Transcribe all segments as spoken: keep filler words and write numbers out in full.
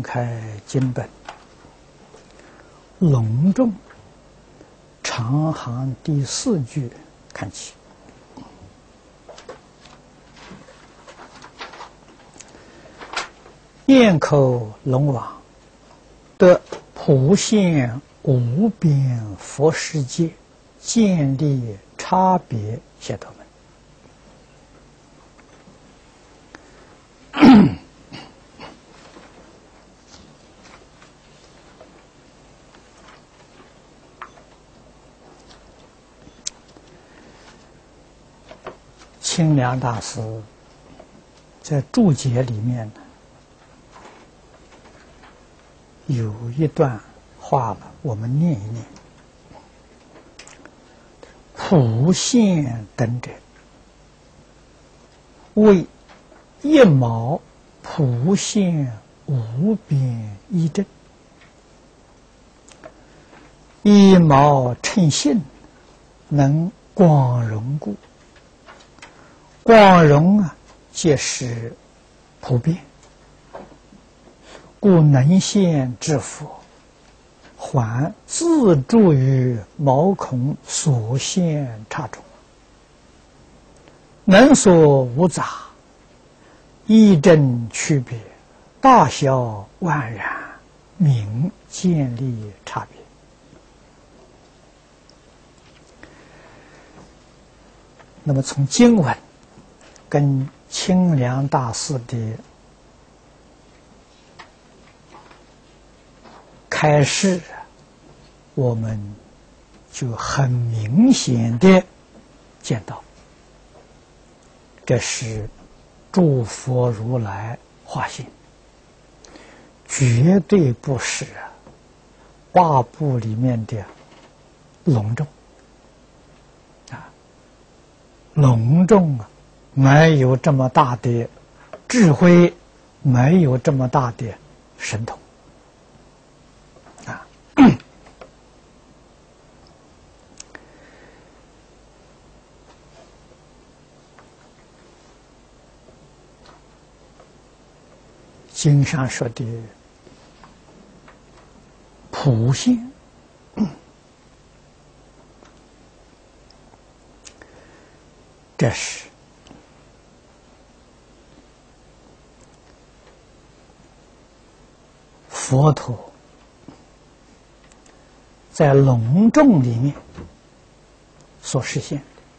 开经本，隆重长行第四句看起。燕口龙王得普现无边佛世界，建立差别解脱门。清凉大师在注解里面呢，有一段话了，我们念一念。普现等者，为一毛普现无边一真，一毛称性，能广容故。广容啊，皆是普遍，故能现之佛，还自住于毛孔所现差中，能所无杂，一真区别，大小万然，明建立差别。那么从经文跟清凉大师的开示，我们就很明显的见到，这是诸佛如来化性，绝对不是八部里面的隆重啊，隆重啊，没有这么大的智慧，没有这么大的神通啊。经上说的普现，这是佛陀在隆重里面所实现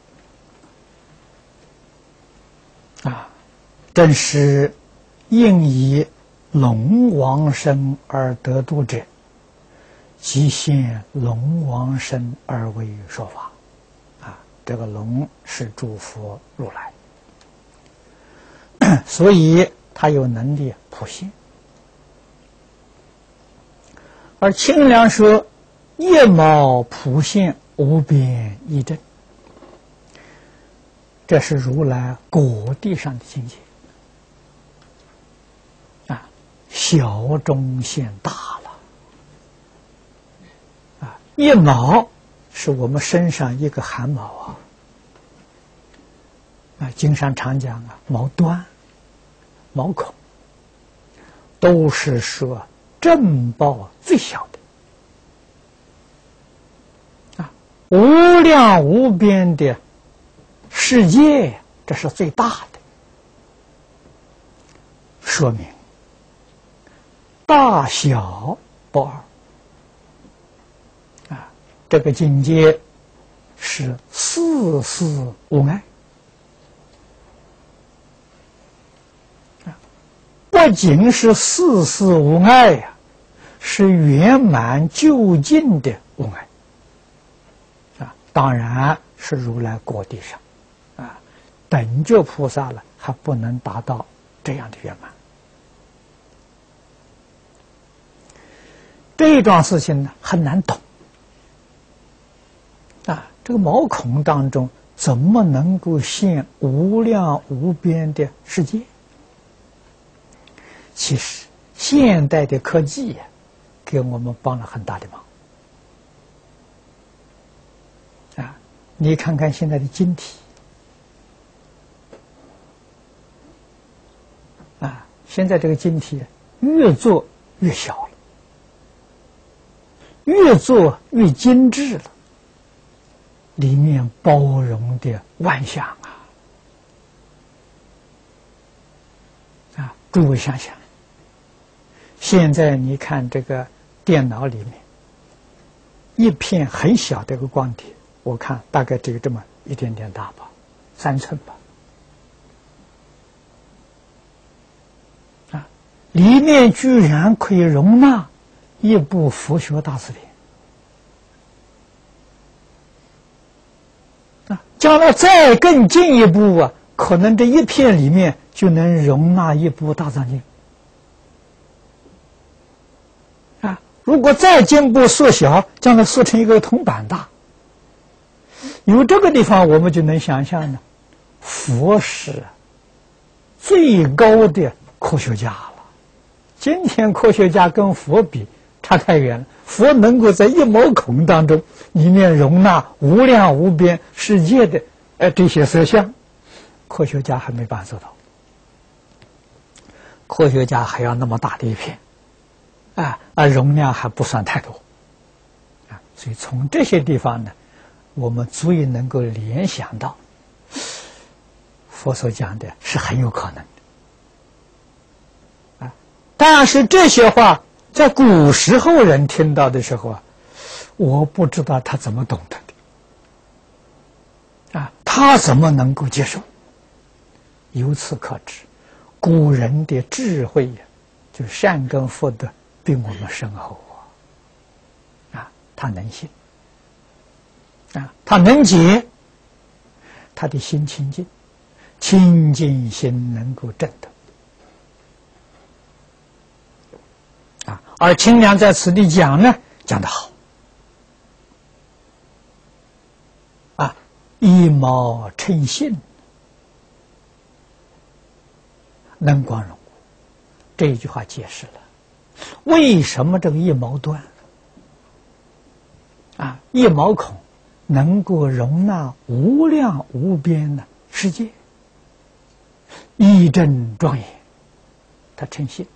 的啊，正是应以龙王身而得度者，即现龙王身而为说法啊。这个龙是诸佛如来，所以他有能力普现。而清凉说一毛普现无边一真，这是如来果地上的境界啊，小中现大了啊！一毛是我们身上一个汗毛啊啊，经常常讲啊，毛端、毛孔，都是说正报最小的啊，无量无边的世界，这是最大的，说明大小不二啊，这个境界是事事无碍啊，不仅是事事无碍呀、啊，是圆满究竟的无碍啊，当然是如来果地上啊，等觉菩萨了还不能达到这样的圆满。这桩事情呢很难懂啊，这个毛孔当中怎么能够现无量无边的世界？其实现代的科技呀、啊，给我们帮了很大的忙啊！你看看现在的晶体啊，现在这个晶体越做越小了，越做越精致了，里面包容的万象啊！啊，诸位想想，现在你看这个电脑里面，一片很小的一个光碟，我看大概只有这么一点点大吧，三寸吧。啊，里面居然可以容纳一部佛学大辞典。啊，将来再更进一步啊，可能这一片里面就能容纳一部大藏经。啊，如果再进一步缩小，将来缩成一个铜板大。有这个地方，我们就能想象呢，佛是最高的科学家了。今天科学家跟佛比差太远了，佛能够在一毛孔当中里面容纳无量无边世界的呃这些色相，科学家还没办法做到。科学家还要那么大的一片，啊啊，容量还不算太多，啊，所以从这些地方呢，我们足以能够联想到，佛所讲的是很有可能的，啊，但是这些话在古时候人听到的时候啊，我不知道他怎么懂得的，啊，他怎么能够接受？由此可知，古人的智慧呀，就善根福德比我们深厚啊，啊，他能信。啊，他能解，他的心清净，清净心能够证得。啊，而清凉在此地讲呢，讲得好。啊，一毛称性，能光荣故。这一句话解释了为什么这个一毛断，啊，一毛孔能够容纳无量无边的世界，义正庄严，它称性。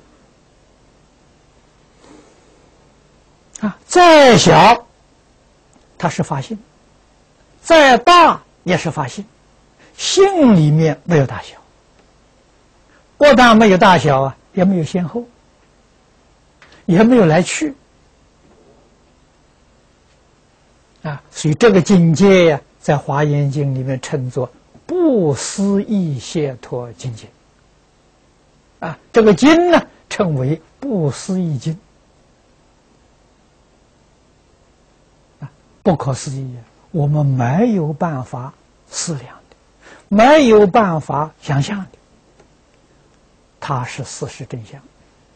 啊，再小它是法性，再大也是法性，性里面没有大小，不但没有大小啊，也没有先后，也没有来去。啊，所以这个境界呀，在《华严经》里面称作不思议解脱境界。啊，这个经呢，称为不思议经。啊，不可思议，我们没有办法思量的，没有办法想象的，它是事实真相。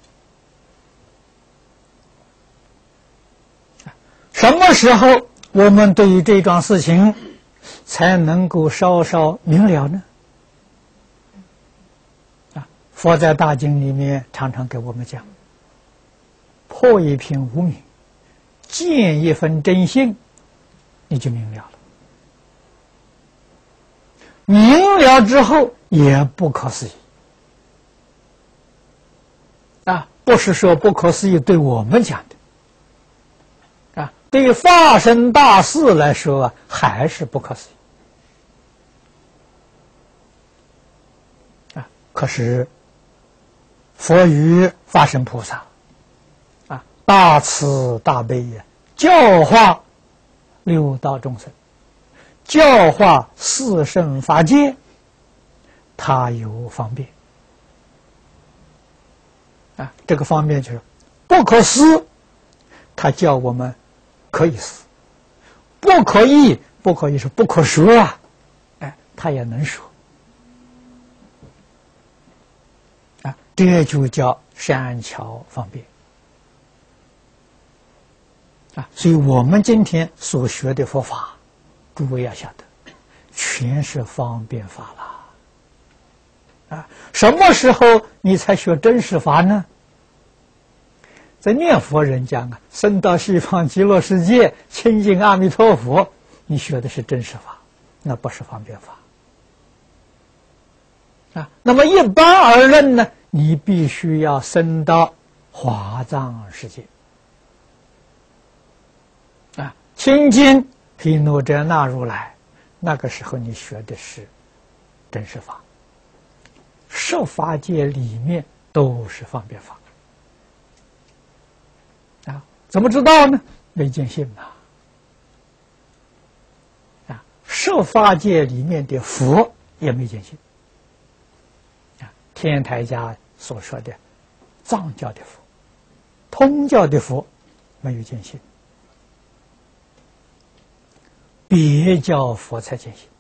什么时候我们对于这桩事情才能够稍稍明了呢？啊，佛在大经里面常常给我们讲，破一品无明，见一分真性，你就明了了。明了之后也不可思议。啊，不是说不可思议对我们讲的。啊，对于发生大事来说啊，还是不可思议。啊，可是佛与法身菩萨，啊，大慈大悲呀，教化六道众生，教化四圣法界，他有方便。啊，这个方便就是不可思，他叫我们可以思；不可议，不可议是不可说啊，哎，他也能说。啊，这就叫善巧方便。啊，所以我们今天所学的佛法，诸位要晓得，全是方便法了。啊，什么时候你才学真实法呢？在念佛人讲啊，生到西方极乐世界，亲近阿弥陀佛，你学的是真实法，那不是方便法。啊，那么一般而论呢，你必须要生到华藏世界啊，亲近毗卢遮那如来，那个时候你学的是真实法，十法界里面都是方便法啊。怎么知道呢？没见性嘛。啊，十法界里面的佛也没见性啊。天台家所说的藏教的佛、通教的佛没有见性，别教佛才见性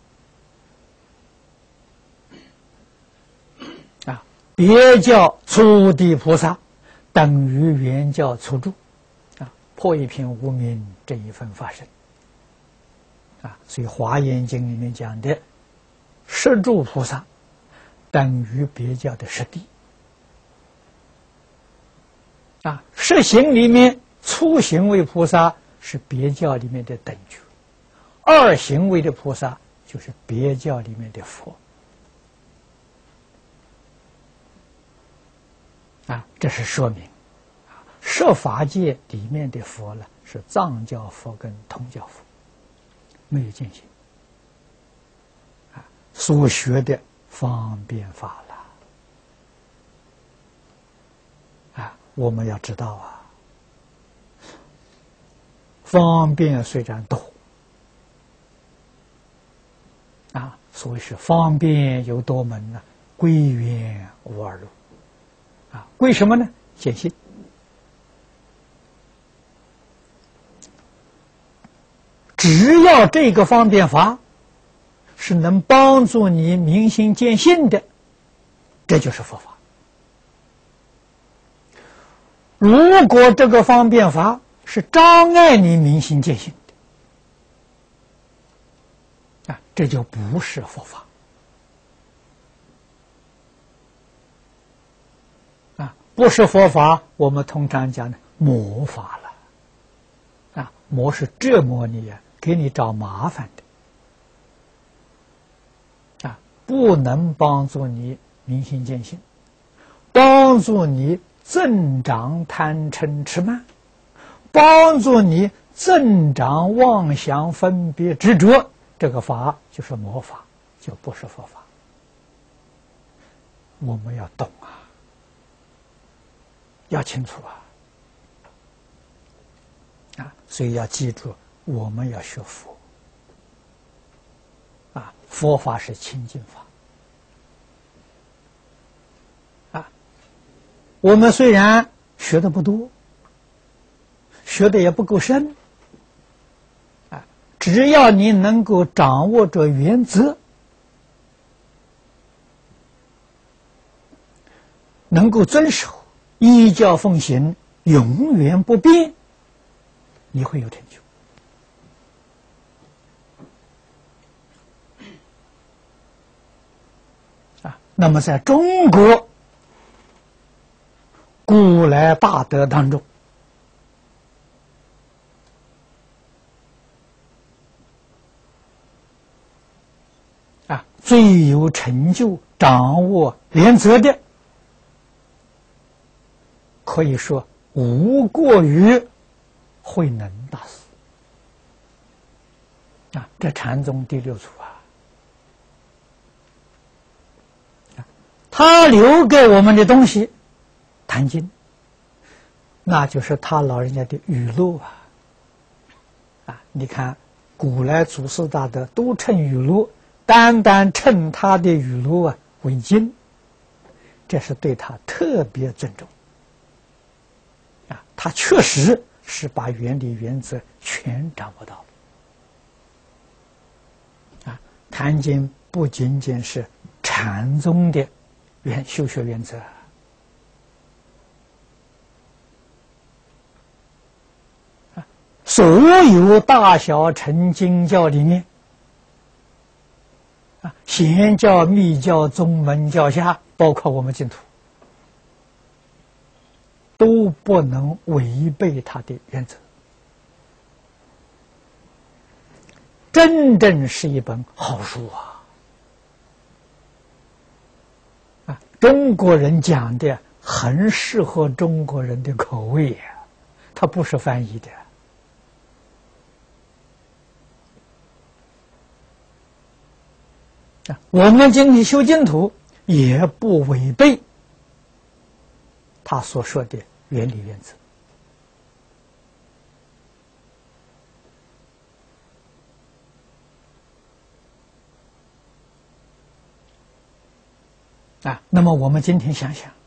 啊。别教初地菩萨等于原教初住啊，破一品无明这一分法身啊。所以《华严经》里面讲的十住菩萨等于别教的十地啊。十行里面初行位菩萨是别教里面的等觉，二行位的菩萨就是别教里面的佛啊。这是说明啊，十法界里面的佛呢是藏教佛跟通教佛，没有见性啊。所学的方便法了啊，我们要知道啊，方便虽然多啊，所谓是方便有多门呢，归元无二路啊。为什么呢？见性。只要这个方便法是能帮助你明心见性的，这就是佛法。如果这个方便法是障碍你明心见性的啊，这就不是佛法啊。不是佛法，我们通常讲的魔法了啊。魔是折磨你啊，给你找麻烦的啊，不能帮助你明心见性，帮助你增长贪嗔痴慢，帮助你增长妄想分别执着，这个法就是魔法，就不是佛法。我们要懂啊，要清楚啊啊！所以要记住，我们要学佛啊，佛法是清净法啊。我们虽然学的不多，学的也不够深啊，只要你能够掌握着原则，能够遵守，依教奉行，永远不变，你会有成就啊。那么在中国古来大德当中啊，最有成就、掌握原则的，可以说无过于慧能大师啊，这禅宗第六祖啊，他留给我们的东西，《坛经》，那就是他老人家的语录啊。啊，你看，古来祖师大德都称语录，单单称他的语录啊为经，这是对他特别尊重啊。他确实是把原理原则全掌握到了啊。《坛经》不仅仅是禅宗的原修学原则啊，所有大小乘经教里面啊，显教、密教、宗门教下，包括我们净土，都不能违背他的原则，真正是一本好书啊！啊，中国人讲的很适合中国人的口味呀、啊，它不是翻译的。啊，我们今天修净土也不违背他所说的原理原则。啊，那么我们今天想想，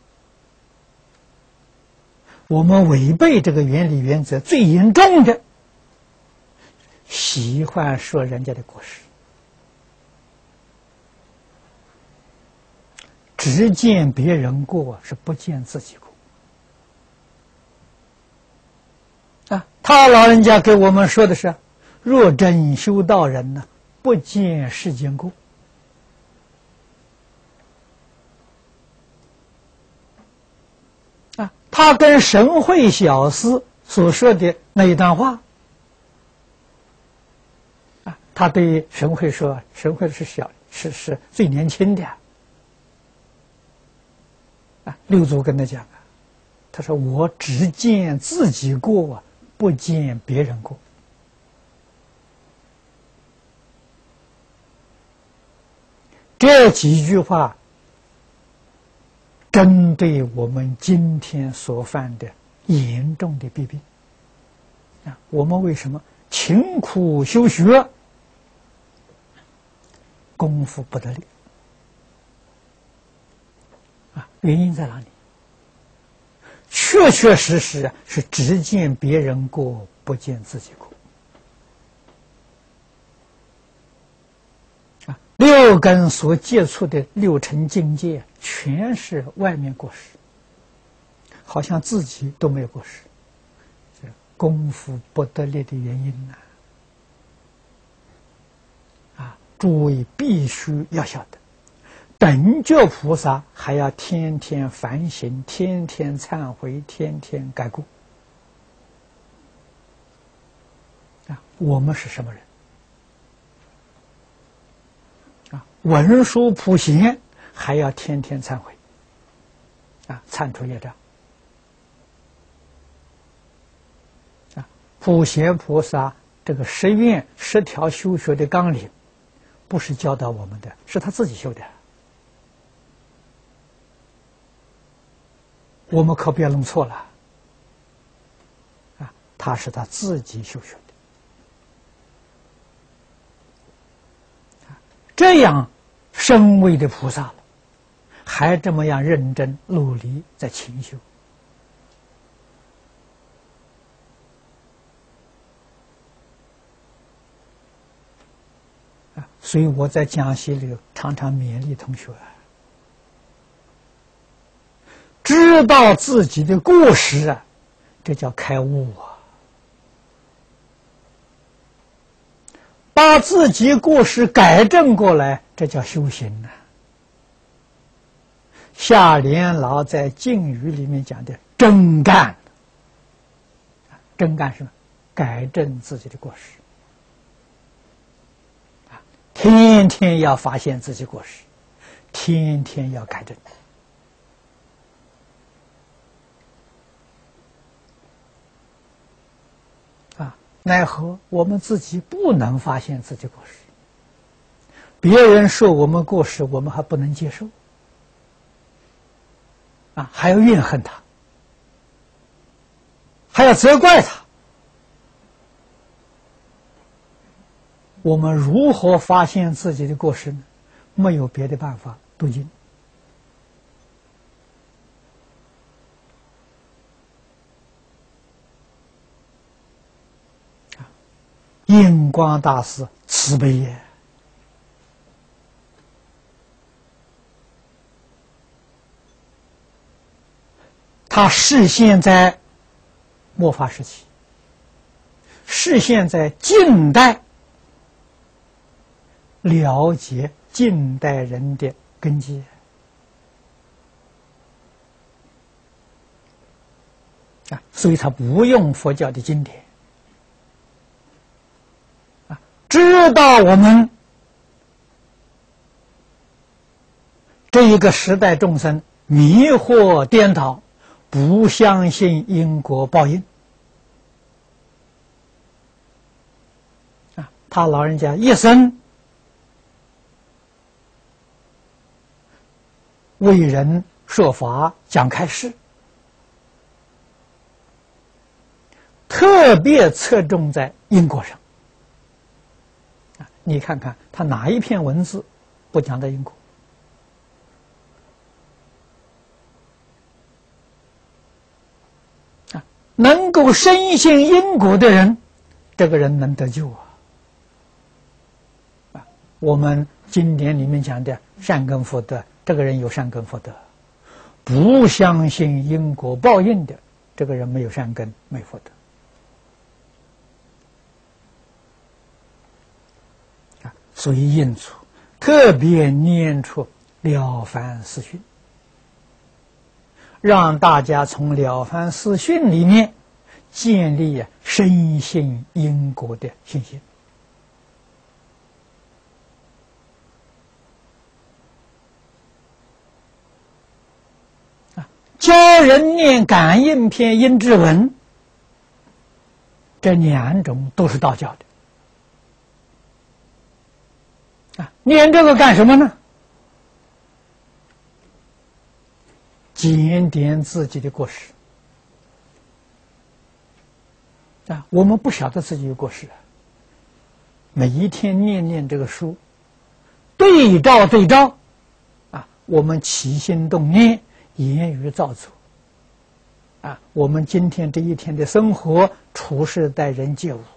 我们违背这个原理原则最严重的，喜欢说人家的过失，只见别人过，是不见自己过。啊，他老人家给我们说的是：若真修道人呢，不见世间过。啊，他跟神会小师所说的那一段话，啊，他对神会说：神会是小，是是最年轻的。啊，六祖跟他讲啊，他说：我只见自己过啊，不见别人过。这几句话针对我们今天所犯的严重的弊病啊！我们为什么勤苦修学，功夫不得力啊？原因在哪里？确确实实是只见别人过，不见自己过。啊，六根所接触的六尘境界，全是外面过失，好像自己都没有过失，这功夫不得力的原因呢、啊？啊，诸位必须要晓得。等觉菩萨还要天天反省，天天忏悔，天天改过。啊，我们是什么人？啊，文殊普贤还要天天忏悔，啊，忏除业障。啊，普贤菩萨这个十愿十条修学的纲领，不是教导我们的，是他自己修的。我们可不要弄错了，啊，他是他自己修学的，这样深位的菩萨了，还这么样认真努力在勤修，啊，所以我在讲习里常常勉励同学。知道自己的过失啊，这叫开悟啊！把自己过失改正过来，这叫修行呐、啊。夏莲老在净语里面讲的真干，真干什么？改正自己的过失啊！天天要发现自己过失，天天要改正。奈何我们自己不能发现自己过失，别人说我们过失，我们还不能接受，啊，还要怨恨他，还要责怪他。我们如何发现自己的过失呢？没有别的办法，读经。印光大师慈悲也，他是现在末法时期，是现在近代了解近代人的根基啊，所以他不用佛教的经典。知道我们这一个时代众生迷惑颠倒，不相信因果报应。啊，他老人家一生为人说法讲开示，特别侧重在因果上。啊，你看看他哪一篇文字不讲到因果？啊，能够深信因果的人，这个人能得救啊！啊，我们经典里面讲的善根福德，这个人有善根福德；不相信因果报应的，这个人没有善根，没福德。所以印祖特别念出《了凡四训》，让大家从《了凡四训》里面建立啊深信因果的信心。啊，教人念感应篇、阴骘文，这两种都是道教的。啊，念这个干什么呢？检点自己的过失。啊，我们不晓得自己有过失啊。每一天念念这个书，对照对照，啊，我们起心动念、言语造作，啊，我们今天这一天的生活、处事待人接物。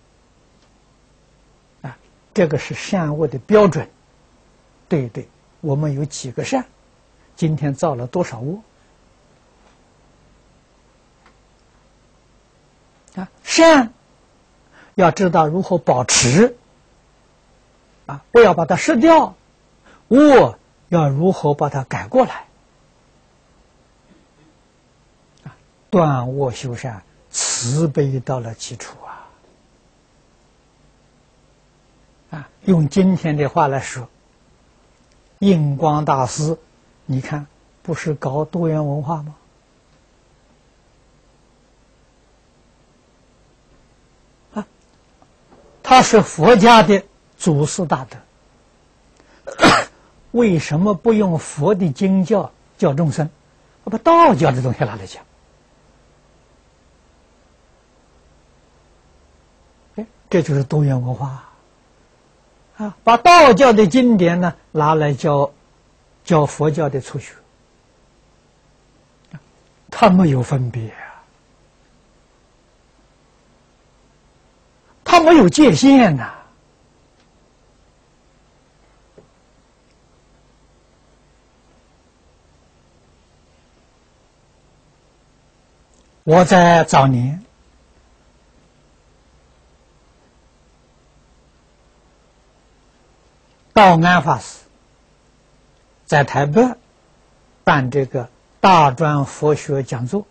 这个是善恶的标准，对对，我们有几个善，今天造了多少恶啊？善要知道如何保持啊，不要把它失掉；恶要如何把它改过来啊？断恶修善，慈悲到了基础啊！啊，用今天的话来说，印光大师，你看不是搞多元文化吗？啊，他是佛家的祖师大德，为什么不用佛的经教教众生，我把道教的东西拿来讲？哎，这就是多元文化。啊，把道教的经典呢拿来教教佛教的初学，他没有分别啊，他没有界限呐、啊。我在早年道安法师在台北办这个大专佛学讲座，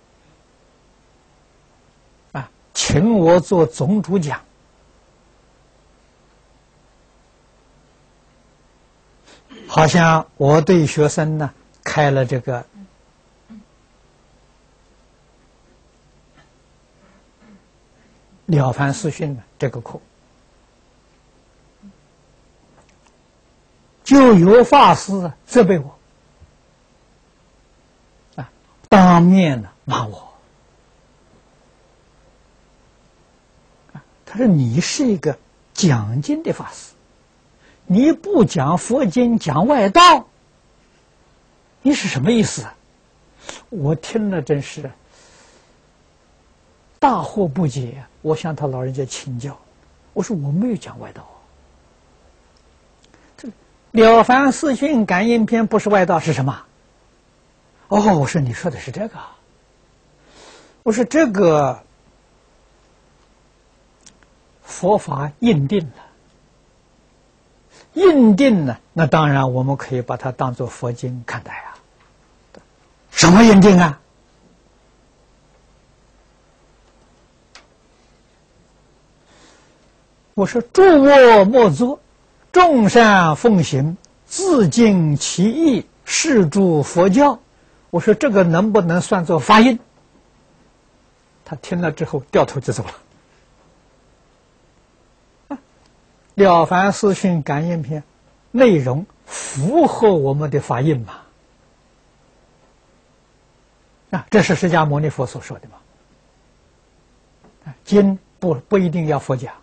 啊，请我做总主讲。好像我对学生呢开了这个了凡四训的这个课。就有法师责备我，啊，当面呢骂我，啊，他说你是一个讲经的法师，你不讲佛经，讲外道，你是什么意思啊？我听了真是大惑不解，我向他老人家请教，我说我没有讲外道。了凡四训感应篇不是外道是什么？哦，我说你说的是这个。我说这个佛法印定了，印定了，那当然我们可以把它当作佛经看待啊。什么印定啊？我说诸恶莫作，众善奉行，自尽其意，是诸佛教， 我说这个能不能算作发印？他听了之后掉头就走了。啊，《了凡四训感应篇》内容符合我们的发印嘛？啊，这是释迦牟尼佛所说的嘛？啊，经不不一定要佛讲。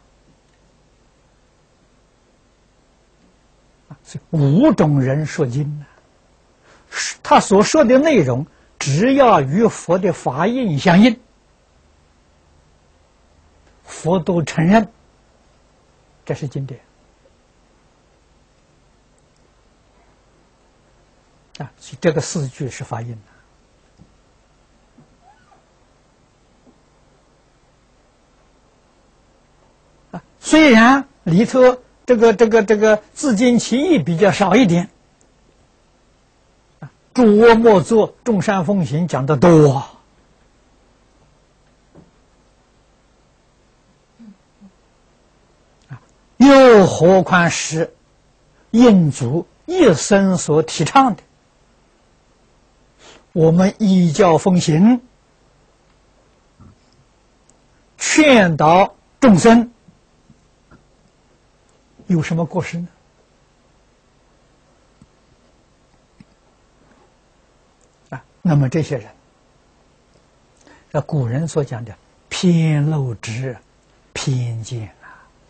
啊，所以五种人说经呢，他所说的内容只要与佛的法印相应，佛都承认这是经典。啊，所以这个四句是法印的。啊，虽然里头这个这个这个自尽其意比较少一点，啊，诸恶莫作，众善奉行讲得多。啊，又何况是印祖一生所提倡的，我们依教奉行，劝导众生，有什么过失呢？啊，那么这些人，那古人所讲的偏陋之偏见啊，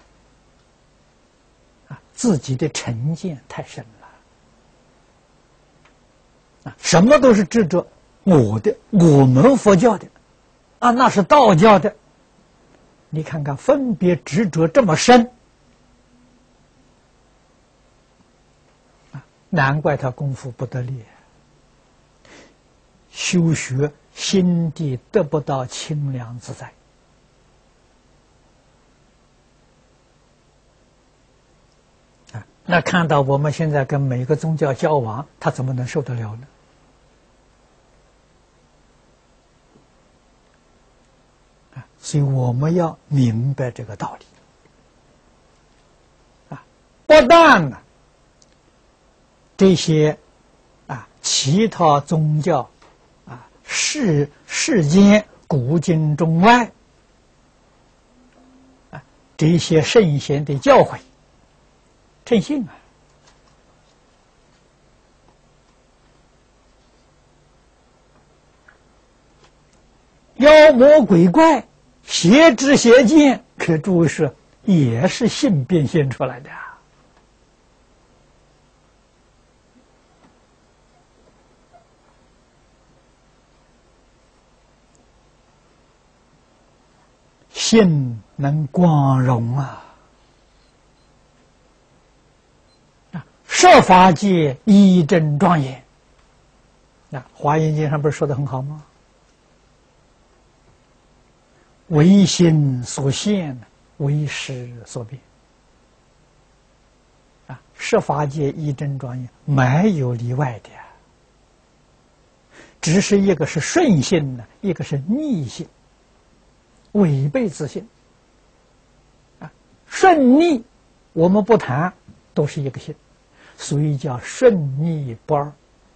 啊，自己的成见太深了。啊，什么都是执着我的，我们佛教的，啊，那是道教的。你看看，分别执着这么深，啊，难怪他功夫不得力，修学心地得不到清凉自在。啊，那看到我们现在跟每个宗教交往，他怎么能受得了呢？所以我们要明白这个道理啊！不但呢，这些啊其他宗教啊世世间古今中外啊这些圣贤的教诲称信啊，妖魔鬼怪。邪知邪见，可注意是也是性变现出来的啊！性能光荣啊！啊，设法界一真庄严。那《华严经》上不是说的很好吗？唯心所现，唯识所变。啊，十法界一真庄严，没有例外的，只是一个是顺性呢，一个是逆性，违背自性。啊，顺逆我们不谈，都是一个性，所以叫顺逆不二。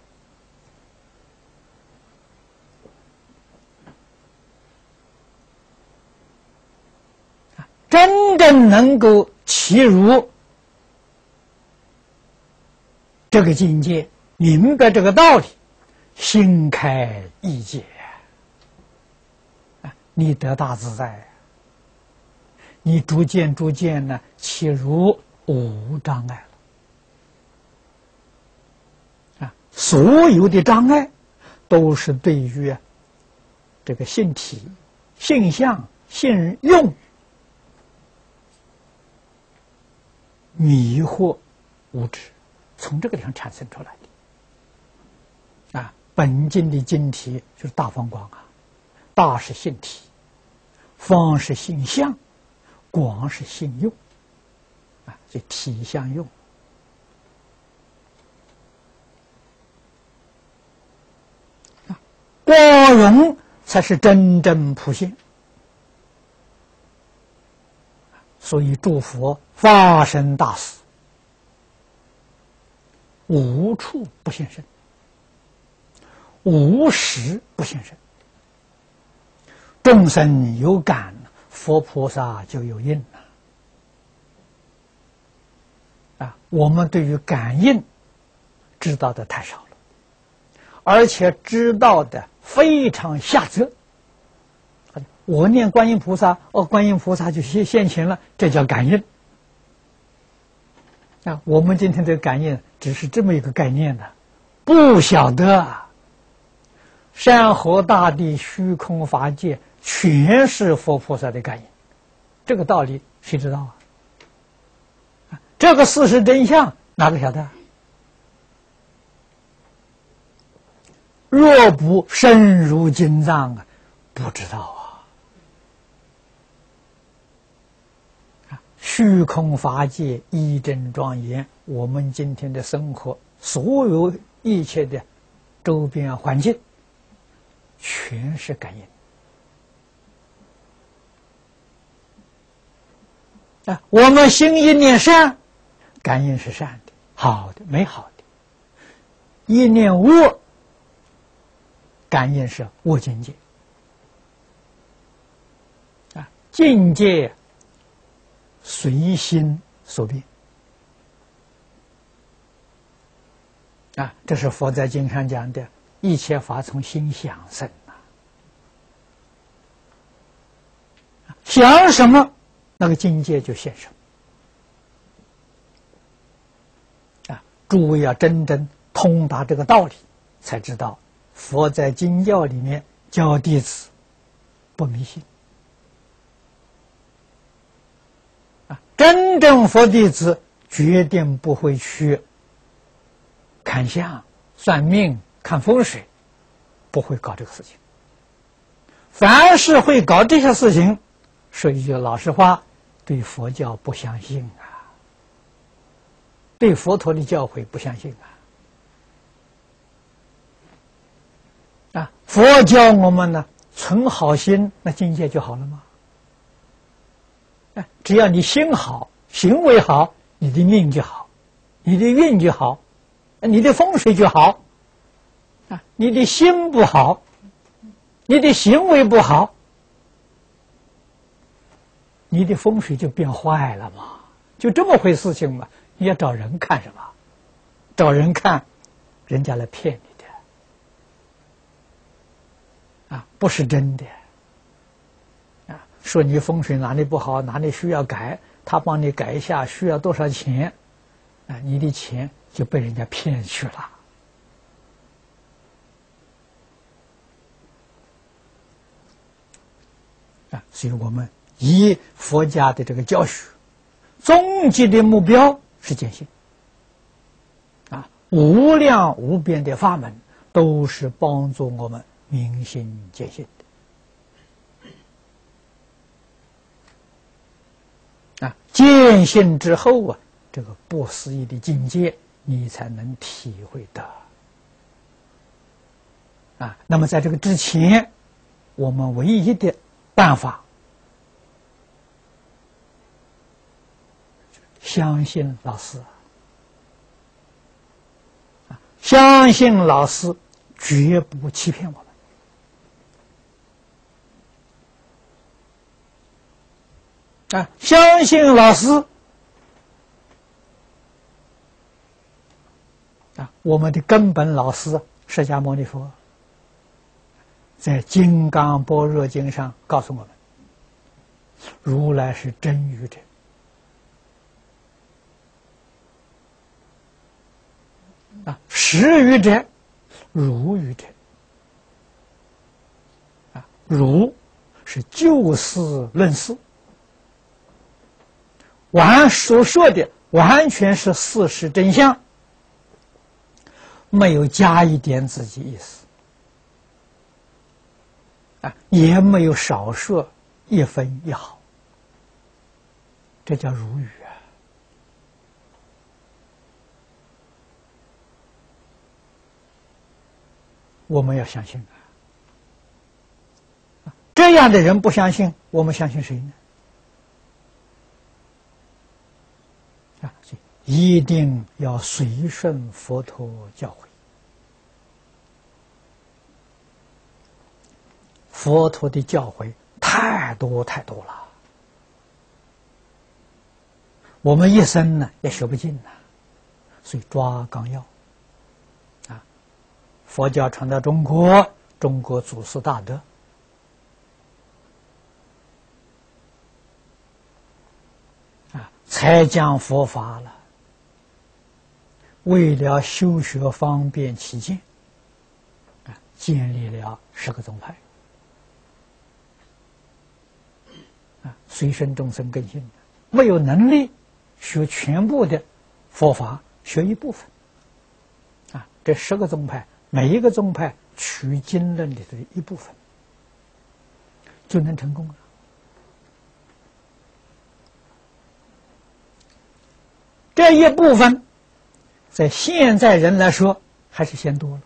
真正能够契入这个境界，明白这个道理，心开意解啊，你得大自在，你逐渐逐渐呢，契入无障碍了啊！所有的障碍都是对于这个性体、性相、性用迷惑无知，从这个地方产生出来的啊。本经的经题就是大方广啊，大是性体，方是性相，广是性用啊，这体相用啊，光荣才是真正普现。所以诸佛发生大事，无处不现身， 无实不现身。众生有感，佛菩萨就有应了。啊，我们对于感应知道的太少了，而且知道的非常狭窄。我念观音菩萨，哦，观音菩萨就现现前了，这叫感应。啊，我们今天的感应只是这么一个概念的，不晓得山河大地、虚空法界全是佛菩萨的感应，这个道理谁知道啊？啊，这个事实真相哪个晓得？若不深入经藏啊，不知道啊。虚空法界一真庄严，我们今天的生活，所有一切的周边环境，全是感应。啊，我们心一念善，感应是善的、好的、美好的；一念恶，感应是恶境界。啊，境界随心所变。啊，这是佛在经上讲的，一切法从心想生啊。想什么，那个境界就现什么。啊，诸位要真正通达这个道理，才知道佛在经教里面教弟子不迷信。啊，真正佛弟子决定不会去看相、算命、看风水，不会搞这个事情。凡是会搞这些事情，说一句老实话，对佛教不相信啊，对佛陀的教诲不相信啊。啊，佛教我们呢，存好心，那境界就好了吗？哎，只要你心好，行为好，你的命就好，你的运就好，你的风水就好。啊，你的心不好，你的行为不好，你的风水就变坏了嘛，就这么回事情嘛。你要找人看什么？找人看，人家来骗你的，啊，不是真的。啊，说你风水哪里不好，哪里需要改，他帮你改一下，需要多少钱？啊，你的钱就被人家骗去了。啊，所以我们以佛家的这个教学，终极的目标是见性。啊，无量无边的法门都是帮助我们明心见性的。啊，见性之后啊，这个不思议的境界，你才能体会到。啊，那么在这个之前，我们唯一的办法，相信老师，啊，相信老师绝不欺骗我们，啊，相信老师，啊，我们的根本老师释迦牟尼佛，在《金刚般若经》上告诉我们，如来是真语者。啊，实语者，如语者。啊，如是就事论事，完所说的完全是事实真相，没有加一点自己意思。啊，也没有少说一分一毫，这叫如语啊！我们要相信啊！这样的人不相信，我们相信谁呢？啊，一定要随顺佛陀教诲。 佛陀的教诲太多太多了，我们一生呢也学不尽呐，所以抓纲要啊。佛教传到中国，中国祖师大德啊，才将佛法了，为了修学方便起见啊，建立了十个宗派啊，随身众生根性，没有能力学全部的佛法，学一部分啊，这十个宗派，每一个宗派取经论里的一部分，就能成功了。这一部分在现在人来说还是嫌多了，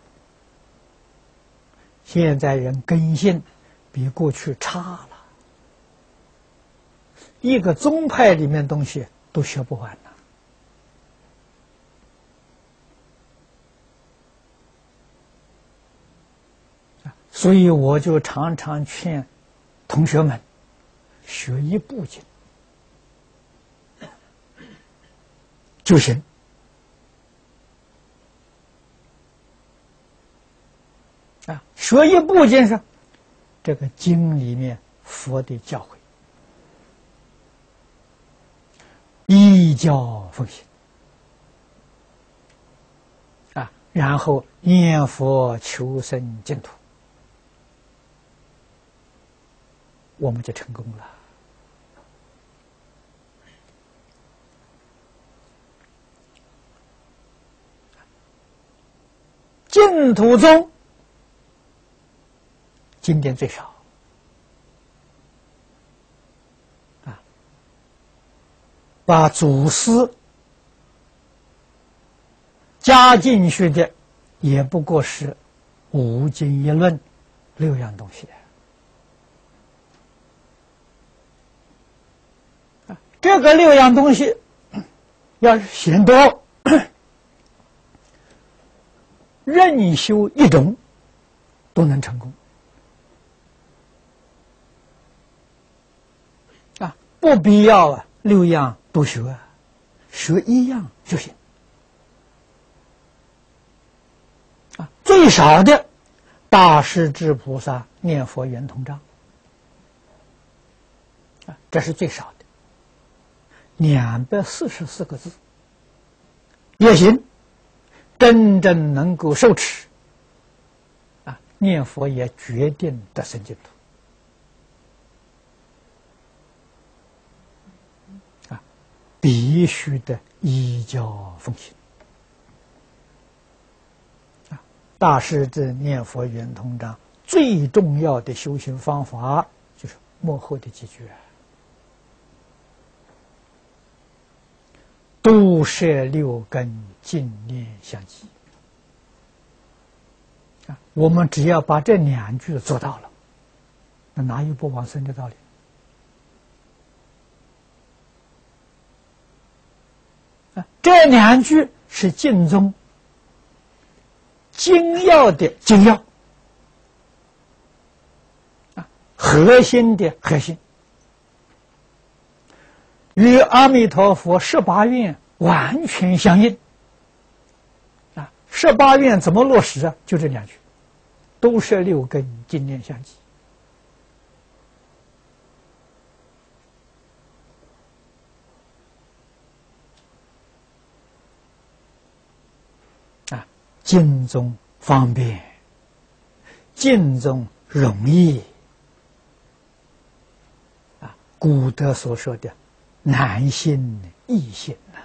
现在人根性比过去差了，一个宗派里面东西都学不完了。所以我就常常劝同学们学一部经就行啊，学一部经上这个经里面佛的教诲，依教奉行啊，然后念佛求生净土，我们就成功了。净土中经典最少啊，把祖师加进去的也不过是五经一论六样东西啊，这个六样东西要是嫌多，任修一种都能成功啊，不必要啊六样都学啊，学一样就行啊。最少的大势至菩萨念佛圆通章啊，这是最少的，两百四十四个字也行。真正能够受持啊，念佛也决定得生净土啊，必须的依教奉行啊。大势至念佛圆通章最重要的修行方法就是末后的几句，都摄六根，净念相继啊！我们只要把这两句做到了，那哪有不往生的道理？啊，这两句是经中精要的精要啊，核心的核心。与阿弥陀佛十八愿完全相应啊！十八愿怎么落实啊？就这两句，都摄六根，净念相继啊！经中方便，经中容易啊！古德所说的难信易信呐！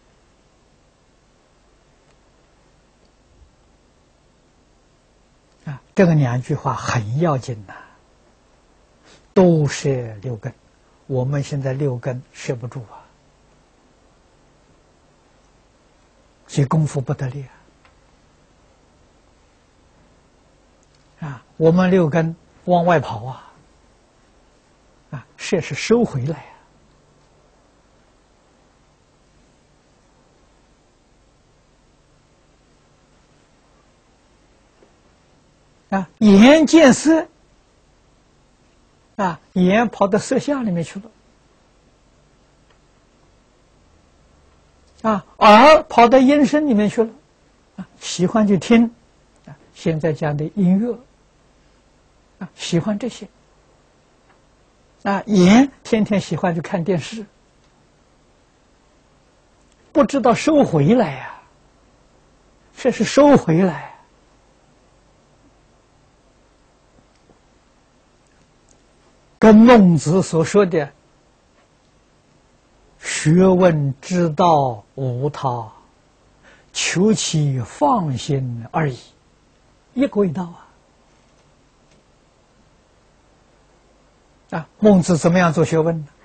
啊，这个两句话很要紧呐，都摄六根，我们现在六根摄不住啊，所以功夫不得力啊！啊，我们六根往外跑啊，啊，摄是收回来啊。啊，眼见色啊，眼跑到色相里面去了，啊，耳跑到音声里面去了，啊，喜欢去听，啊，现在讲的音乐，啊，喜欢这些，啊，眼天天喜欢去看电视，不知道收回来呀、啊，这是收回来。跟孟子所说的“学问之道无他，求其放心而已”，一个味道啊！啊，孟子怎么样做学问呢？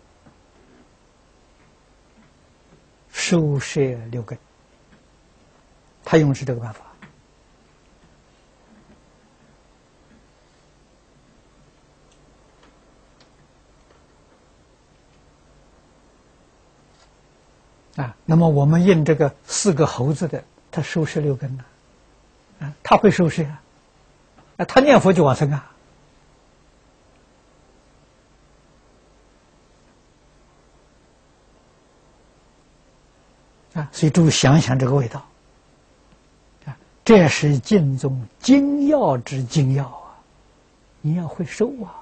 收摄六根，他用的是这个办法。啊，那么我们印这个四个猴子的，他收拾六根呢，啊，他会收拾啊，啊，他念佛就往生啊，啊，所以诸位想想这个味道，啊，这是净宗精要之精要啊，你要会收啊。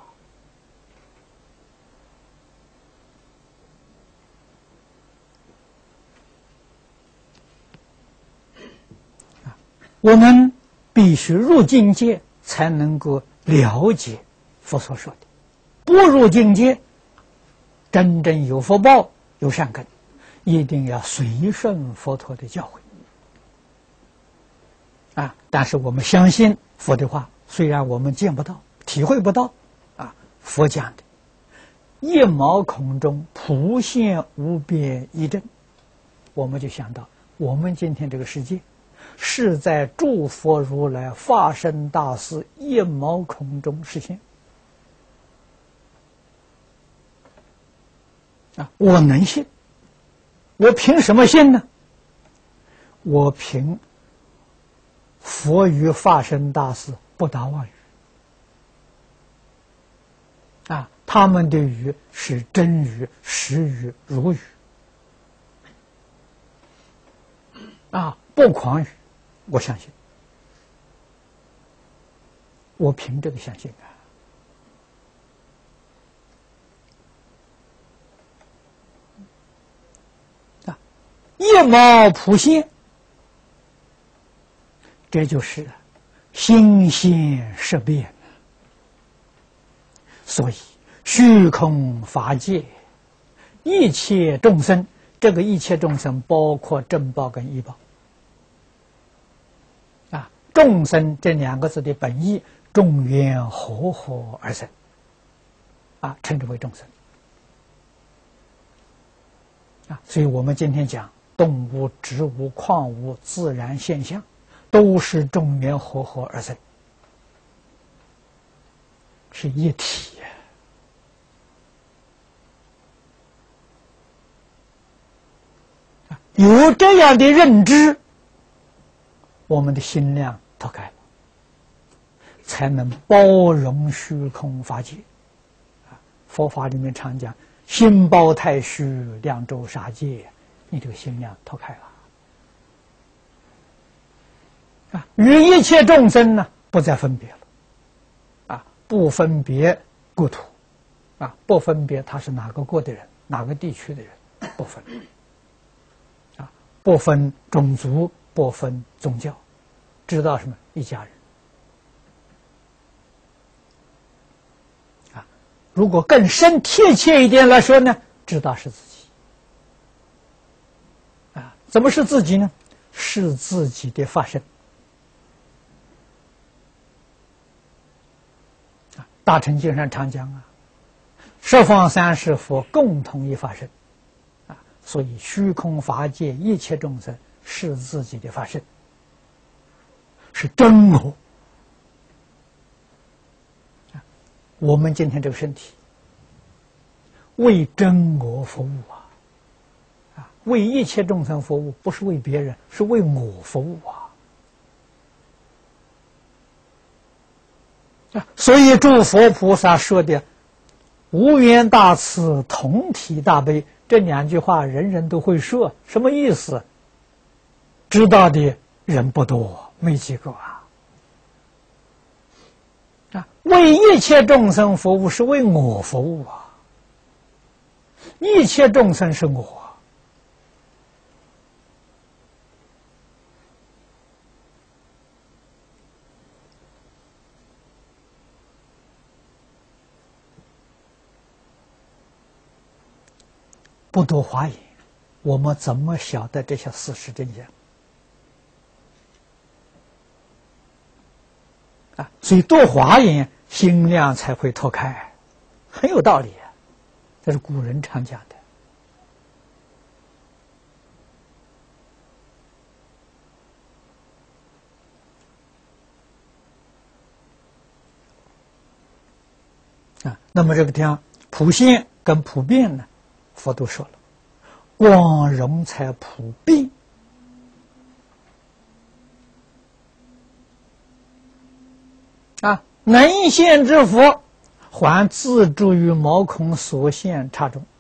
我们必须入境界，才能够了解佛所说的。不入境界，真正有福报、有善根，一定要随顺佛陀的教诲。啊！但是我们相信佛的话，虽然我们见不到、体会不到，啊，佛讲的“一毛孔中普现无边一真”，我们就想到我们今天这个世界。是在诸佛如来化身大士一毛孔中实现啊！我能信，我凭什么信呢？我凭佛与化身大士不达妄语啊，他们的语是真语、实语、如语啊，不诳语。我相信，我凭这个相信啊！啊，一毛普现，这就是心现识变。所以，虚空法界，一切众生，这个一切众生包括正报跟异报。众生这两个字的本意，众缘和合而生，啊，称之为众生。啊，所以我们今天讲动物、植物、矿物、自然现象，都是众缘和合而生，是一体。啊，有这样的认知，我们的心量脱开了，才能包容虚空法界。啊，佛法里面常讲“心包太虚，量周杀界”，你这个心量脱开了，啊，与一切众生呢不再分别了，啊，不分别国土，啊，不分别他是哪个国的人，哪个地区的人，不分，啊，不分种族，不分宗教。知道什么？一家人啊！如果更深贴切一点来说呢，知道是自己啊！怎么是自己呢？是自己的法身啊！大乘经上常讲啊，十方三世佛共同一法身啊，所以虚空法界一切众生是自己的法身。是真我，我们今天这个身体为真我服务啊，啊，为一切众生服务，不是为别人，是为我服务啊。啊，所以诸佛菩萨说的无缘大慈，同体大悲，这两句话人人都会说，什么意思？知道的人不多，没几个啊。啊，为一切众生服务是为我服务啊，一切众生是我。不读华严，我们怎么晓得这些事实真相？啊，所以读华严，心量才会拓开，很有道理啊。这是古人常讲的。啊，那么这个地方普现跟普遍呢？佛都说了，光荣才普遍啊，能现之佛，还自住于毛孔所现刹中。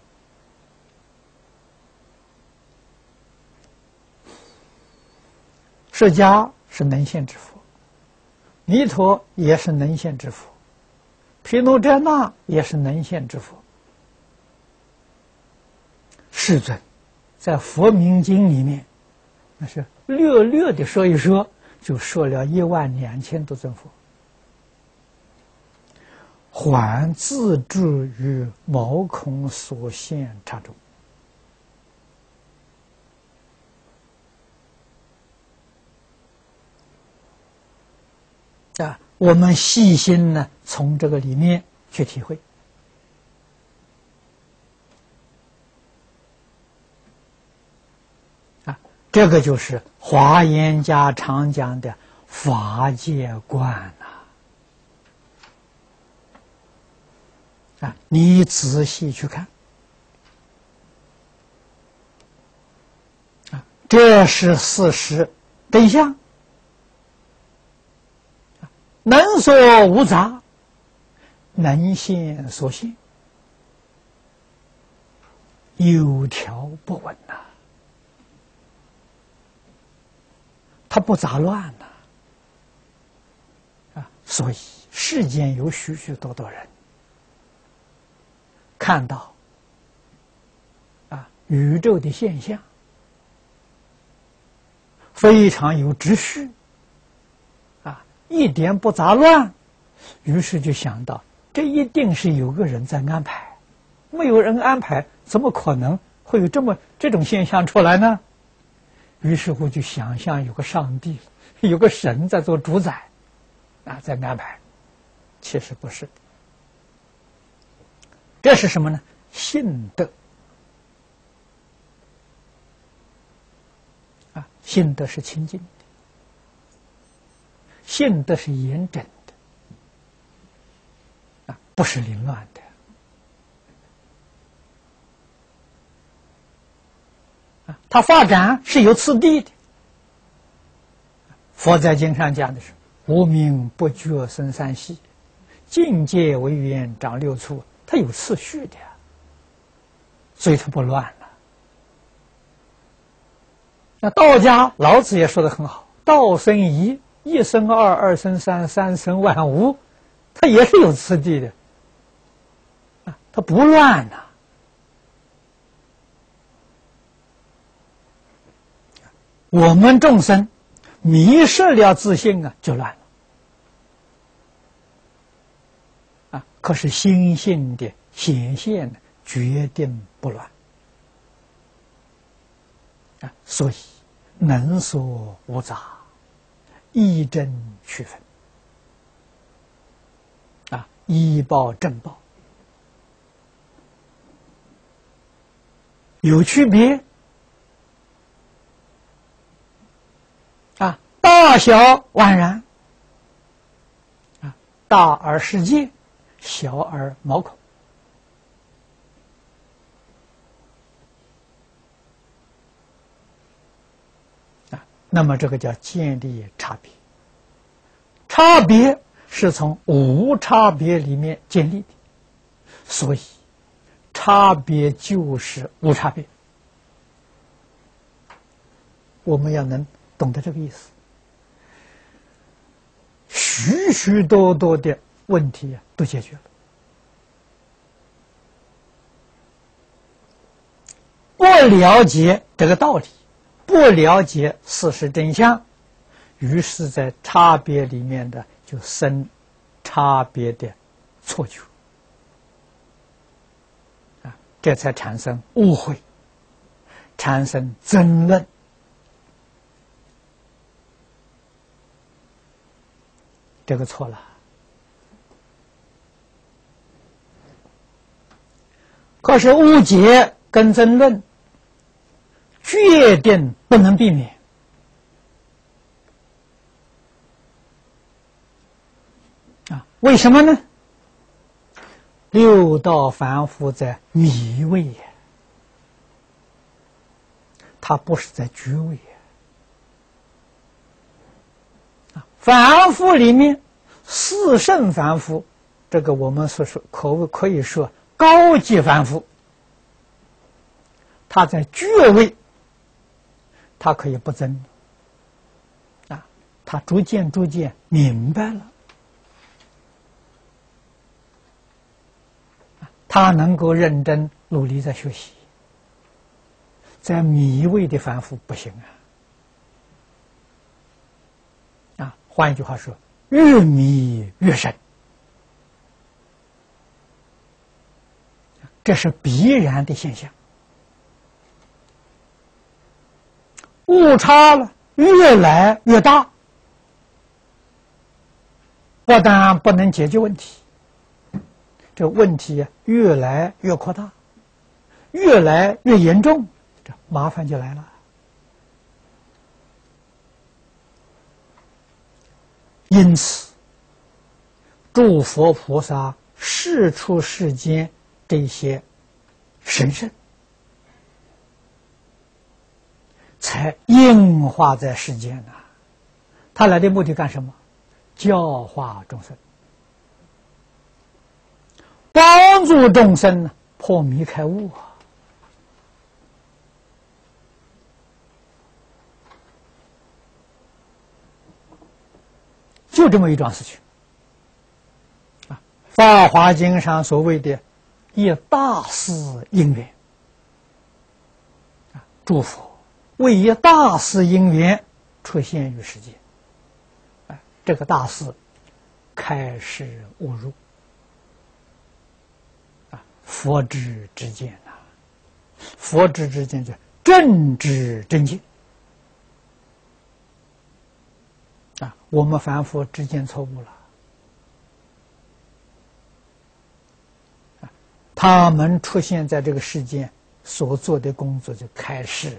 释迦是能现之佛，弥陀也是能现之佛，毗卢遮那也是能现之佛。世尊在佛名经里面，那是略略的说一说，就说了一万两千多尊佛，还自住于毛孔所现刹中。啊，我们细心呢，从这个里面去体会。这个就是华严家常讲的法界观呐！啊，你仔细去看，啊，这是事实真相，能所无杂，能现所现，有条不紊呐。它不杂乱呐，啊，所以世间有许许多多人看到啊宇宙的现象非常有秩序，啊，一点不杂乱，于是就想到这一定是有个人在安排，没有人安排，怎么可能会有这么这种现象出来呢？于是乎就想象有个上帝，有个神在做主宰，啊，在安排。其实不是，这是什么呢？信德啊，信德是清净的，信德是严整的，啊，不是凌乱的。它发展是有次第的。佛在经上讲的是无名不觉生三系，境界为缘长六处，它有次序的，所以它不乱了。那道家老子也说得很好，道生一，一生二，二生三，三生万物，它也是有次第的，啊，它不乱呐。我们众生迷失了自信啊，就乱了啊！可是心性的显现决定不乱啊，所以能所无杂，一真区分啊，依报正报有区别。啊，大小宛然，啊，大而世界，小而毛孔。啊，那么这个叫建立差别。差别是从无差别里面建立的， 所以差别就是无差别。我们要能懂得这个意思，许许多多的问题啊都解决了。不了解这个道理，不了解事实真相，于是在差别里面的就生差别的错觉啊，这才产生误会，产生争论。这个错了。可是误解跟争论决定不能避免啊！为什么呢？六道凡夫在迷位呀，他不是在觉位呀。啊，凡夫里面，四圣凡夫，这个我们所说可可以说高级凡夫，他在觉位。他可以不争啊，他逐渐逐渐明白了，他能够认真努力在学习。在迷位的凡夫不行啊！啊，换一句话说，越迷越深，这是必然的现象。误差了，越来越大，不但不能解决问题，这问题越来越扩大，越来越严重，这麻烦就来了。因此，诸佛菩萨世出世间这些神圣，才应化在世间呐、啊。他来的目的干什么？教化众生，帮助众生呢破迷开悟啊！就这么一桩事情啊，《法华经》上所谓的“以大事因缘”啊，诸佛为一大事因缘出现于世界，啊，这个大事开示悟入啊，佛之之见呐、啊，佛之之见就正知正见。啊，我们凡夫之间错误了，啊，他们出现在这个世间所做的工作就开示，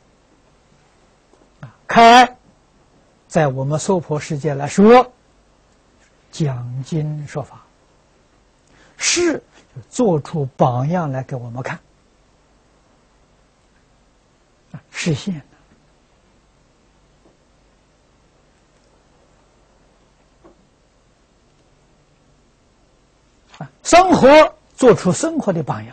啊，开，在我们娑婆世界来说，讲经说法，示就做出榜样来给我们看，啊，示现。生活做出生活的榜样，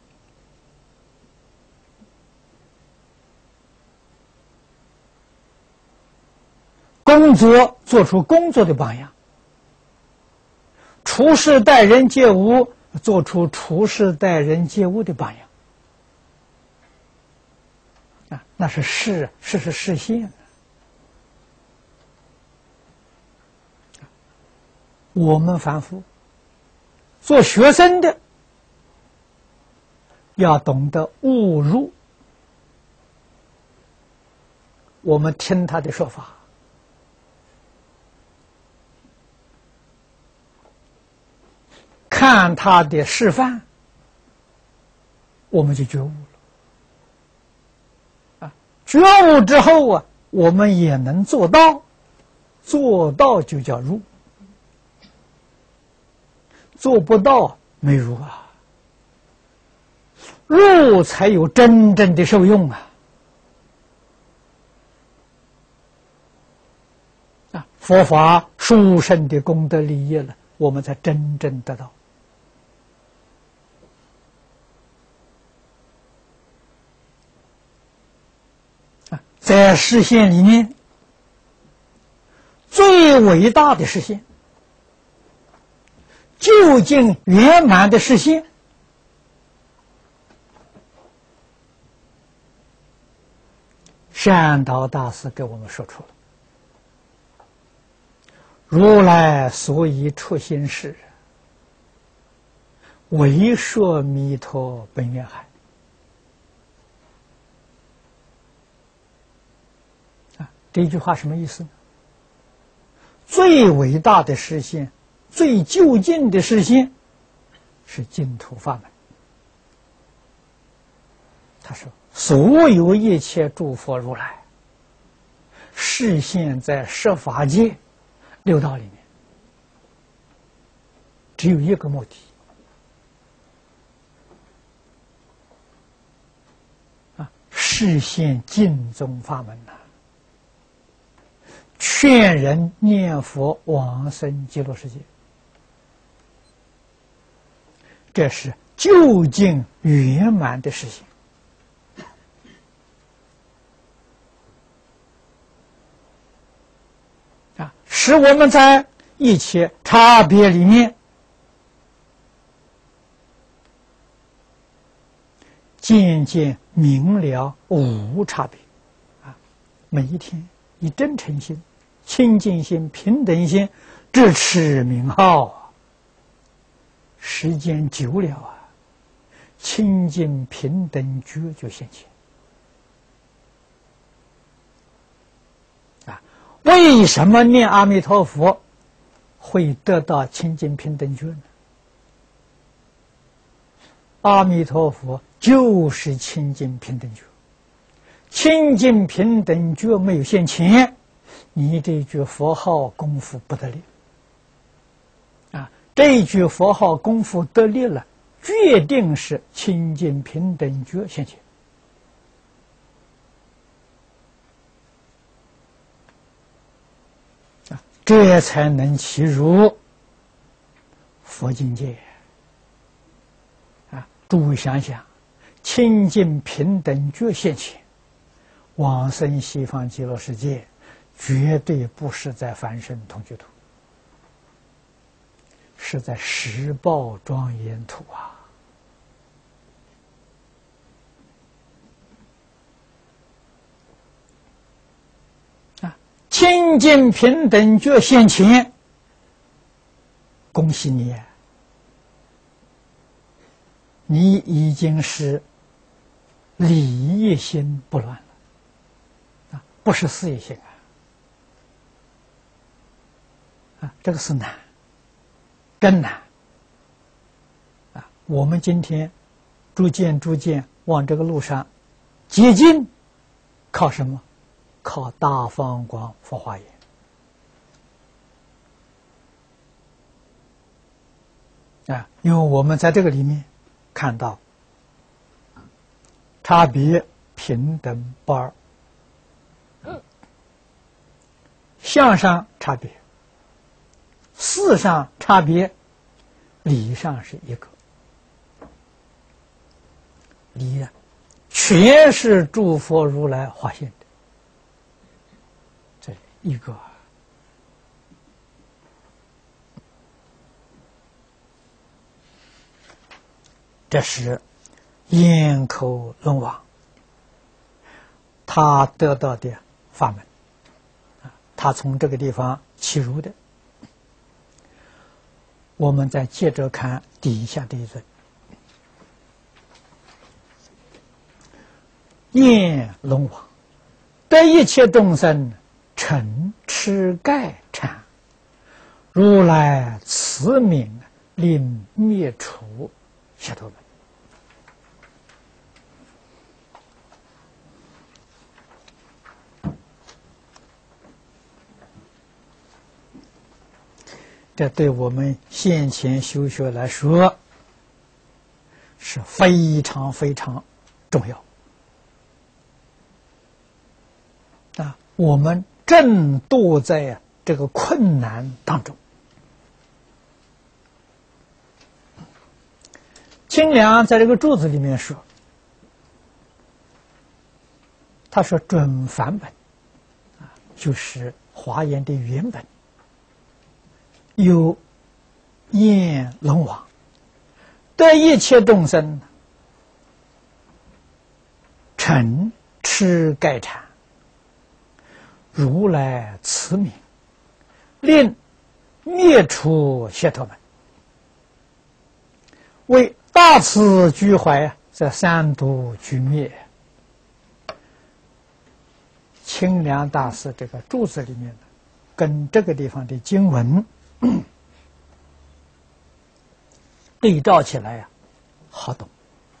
工作做出工作的榜样，处事待人接物做出处事待人接物的榜样，啊，那是示，是是示现。我们凡夫做学生的要懂得悟入，我们听他的说法，看他的示范，我们就觉悟了。啊，觉悟之后啊，我们也能做到，做到就叫入。做不到没入啊，入才有真正的受用啊！啊，佛法殊胜的功德利益了，我们才真正得到。 在实现里面最伟大的实现，究竟圆满的实现，善导大师给我们说出了：如来所以出心事，为说弥陀本愿海。啊，这句话什么意思呢？最伟大的实现，最究竟的实现，是净土法门。他说，所有一切诸佛如来，示现在十法界六道里面，只有一个目的。啊，示现净宗法门呐、啊，劝人念佛往生极乐世界，这是究竟圆满的实现。啊，使我们在一切差别里面渐渐明了无差别。啊，每一天以真诚心、清净心、平等心支持名号啊，时间久了啊，清净平等觉就现前。啊，为什么念阿弥陀佛会得到清净平等觉呢？阿弥陀佛就是清净平等觉，清净平等觉没有现前，你这句佛号功夫不得力啊！这句佛号功夫得力了，决定是清净平等觉现前啊，这才能起入佛境界。诸位想想，清净平等觉现前，往生西方极乐世界，绝对不是在凡圣同居土，是在十报庄严土啊！啊，清净平等觉现前，恭喜你啊！你已经是理业心不乱了啊，不是事业心啊！啊，这个是难，更难啊！我们今天逐渐逐渐往这个路上接近，靠什么？靠大放光佛化严啊！因为我们在这个里面看到差别平等不二，相上差别，事上差别，理上是一个。理啊，全是诸佛如来化现的，这一个。这是咽口轮王他得到的法门啊，他从这个地方起入的。我们再接着看底下这一尊，咽轮王得一切众生尘痴盖缠，如来慈悯令灭除邪头门。这对我们现前修学来说是非常非常重要啊！我们正堕在这个困难当中。清凉在这个柱子里面说， 他说准梵本啊，就是华严的原本，有焰龙王，对一切众生诚持盖禅，如来慈悯，令灭除邪陀门，为大慈居怀，在三毒俱灭。清凉大师这个注释里面跟这个地方的经文对照起来呀、啊，好懂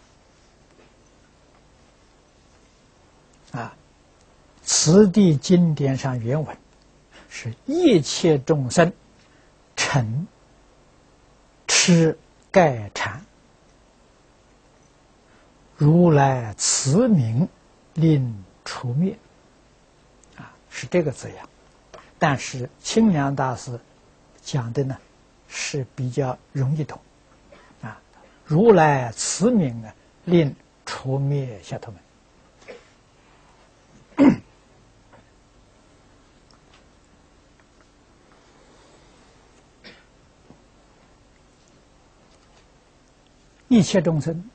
啊。此地经典上原文是一切众生诚持盖禅，如来慈悯，令除灭。是这个字样，但是清凉大师讲的呢是比较容易懂啊。如来慈悯啊，令除灭邪陀门。一切众生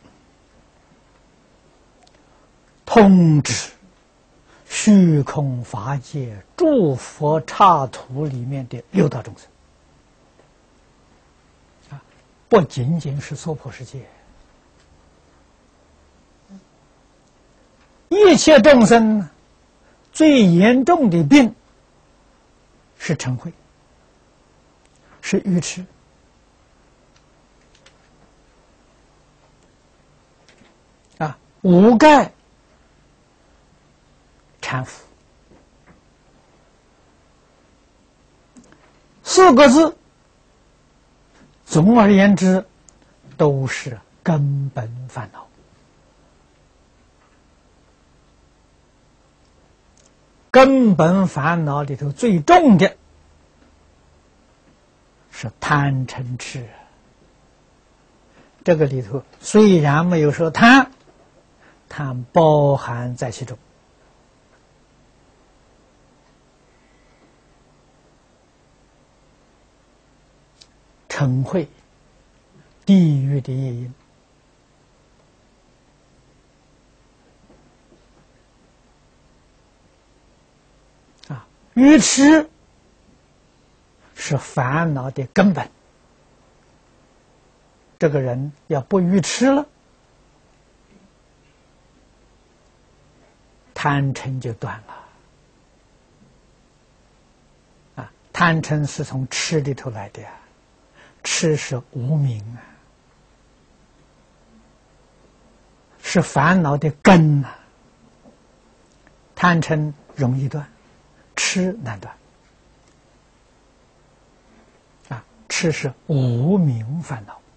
通知虚空法界诸佛刹土里面的六道众生啊，不仅仅是娑婆世界，一切众生最严重的病是嗔恚，是愚痴啊，五盖搀扶，四个字，总而言之，都是根本烦恼。根本烦恼里头最重的是贪嗔痴。这个里头虽然没有说贪，贪包含在其中。嗔恚，地狱的业因。啊，愚痴是烦恼的根本。这个人要不愚痴了，贪嗔就断了。啊，贪嗔是从痴里头来的呀。痴是无明啊，是烦恼的根啊。贪嗔容易断，痴难断。啊，痴是无明烦恼，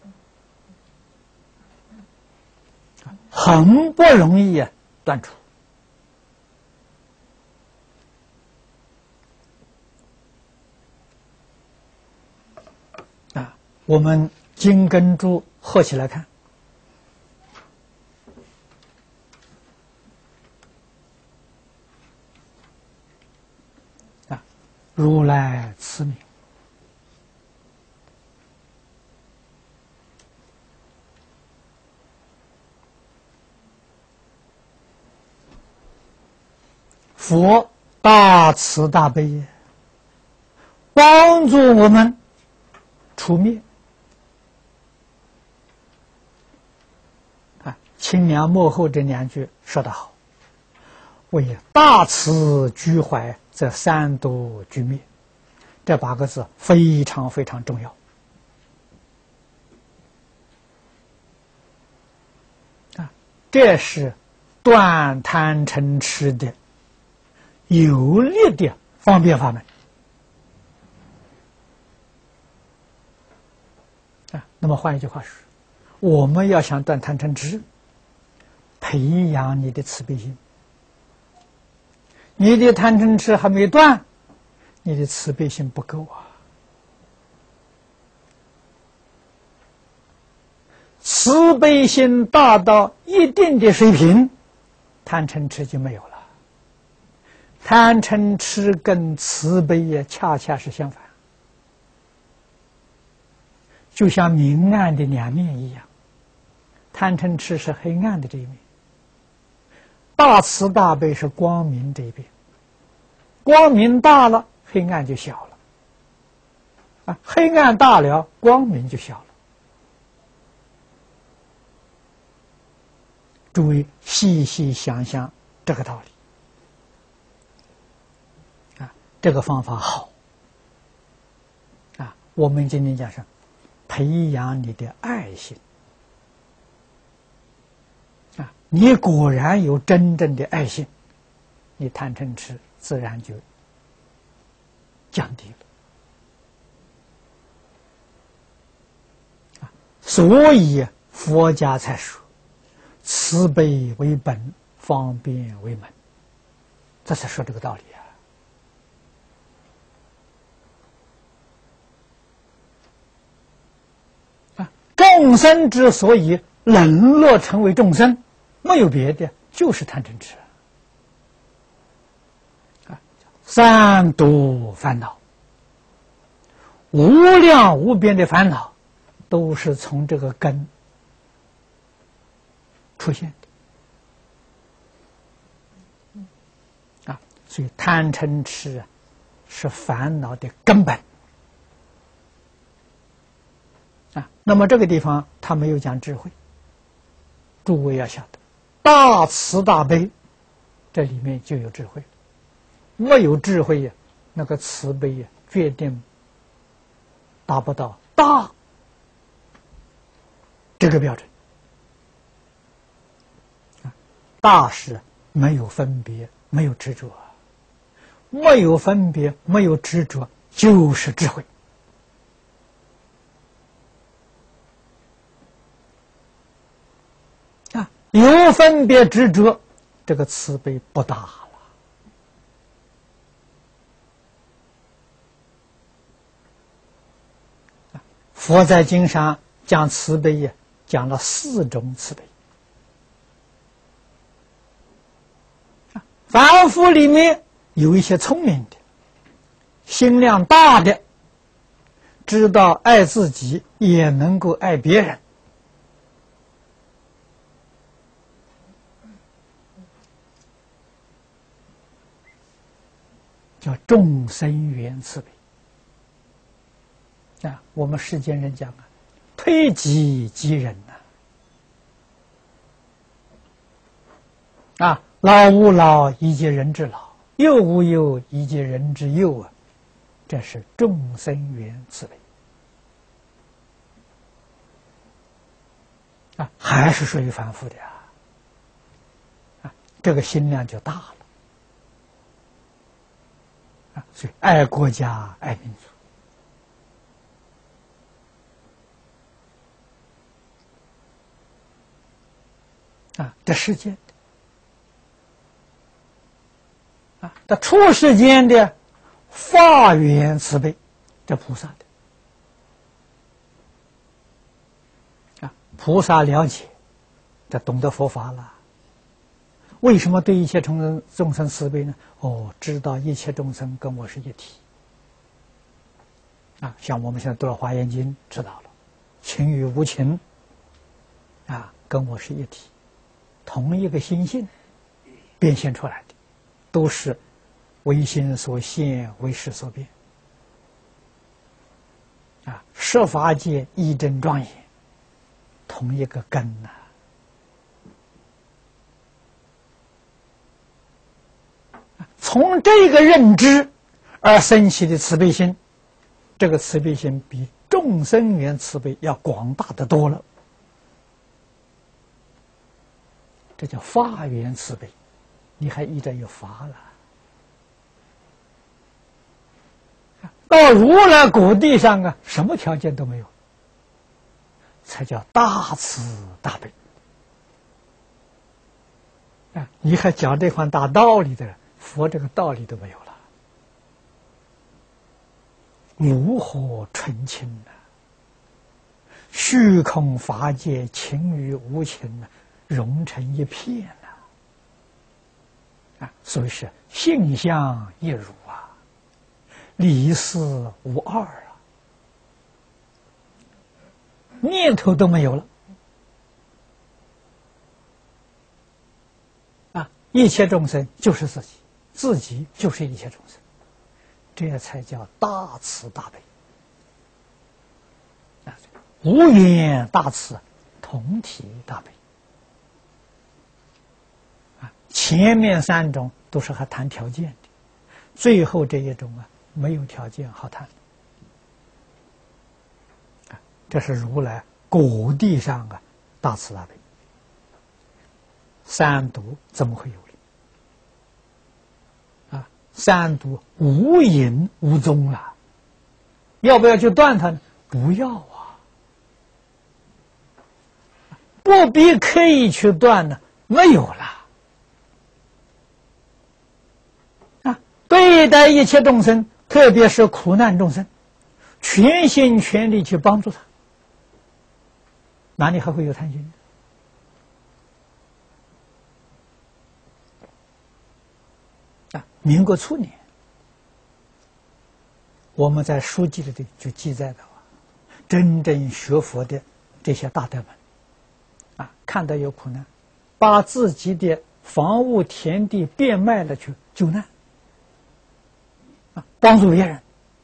很不容易啊断除。我们经跟珠合起来看，啊，如来慈悯，佛大慈大悲，帮助我们除灭。清凉幕后这两句说得好，为大慈居怀，则三毒俱灭。这八个字非常非常重要啊！这是断贪嗔痴的有力的方便法门啊。那么换一句话说，我们要想断贪嗔痴，培养你的慈悲心。你的贪嗔痴还没断，你的慈悲心不够啊。慈悲心大到一定的水平， 贪嗔痴就没有了。贪嗔痴跟慈悲呀，恰恰是相反，就像明暗的两面一样。贪嗔痴是黑暗的这一面，大慈大悲是光明这一边。光明大了，黑暗就小了；啊，黑暗大了，光明就小了。诸位细细想想这个道理，啊，这个方法好。啊，我们今天讲是培养你的爱心。啊，你果然有真正的爱心，你贪嗔痴自然就降低了。啊，所以佛家才说慈悲为本，方便为门，这才说这个道理啊！啊，众生之所以沦落成为众生，没有别的，就是贪嗔痴啊！三毒烦恼，无量无边的烦恼，都是从这个根出现的啊！所以贪嗔痴啊，是烦恼的根本啊。那么这个地方他没有讲智慧，诸位要晓得，大慈大悲，这里面就有智慧。没有智慧呀，那个慈悲呀，决定达不到大这个标准。大是没有分别，没有执着，没有分别，没有执着，就是智慧。啊，有分别执着，这个慈悲不大了。佛在经上讲慈悲呀，讲了四种慈悲。凡夫里面有一些聪明的，心量大的，知道爱自己也能够爱别人，叫众生缘慈悲。啊，我们世间人讲啊，推己及人呐，啊。老吾老以及人之老，幼吾幼以及人之幼啊，这是众生缘慈悲啊，还是属于凡夫的啊，啊，这个心量就大了啊，所以爱国家、爱民族啊，这世间。这出世间的法缘慈悲，这菩萨的啊，菩萨了解，这懂得佛法了。为什么对一切众生众生慈悲呢？哦，知道一切众生跟我是一体啊。像我们现在读了《华严经》，知道了情与无情啊，跟我是一体，同一个心性变现出来的。都是唯心所现，唯识所变啊！十法界一真庄严，同一个根呐、啊。从这个认知而生起的慈悲心，这个慈悲心比众生缘慈悲要广大的多了。这叫法缘慈悲。你还依着有法了，到如来果地上啊，什么条件都没有，才叫大慈大悲啊！你还讲这番大道理的人，佛这个道理都没有了，炉火纯青啊，虚空法界情与无情啊，融成一片啊！ 啊，所以是性相一如啊，离事无二啊，念头都没有了啊！一切众生就是自己，自己就是一切众生，这才叫大慈大悲啊！无缘大慈，同体大悲。前面三种都是还谈条件的，最后这一种啊，没有条件好谈。啊，这是如来果地上啊大慈大悲，三毒怎么会有了？啊，三毒无影无踪了，要不要去断它呢？不要啊，不必刻意去断呢，没有了。对待一切众生，特别是苦难众生，全心全力去帮助他，哪里还会有贪心？啊，民国初年，我们在书记里头就记载到啊，真正学佛的这些大德们，啊，看到有苦难，把自己的房屋田地变卖了去救难。帮助别人，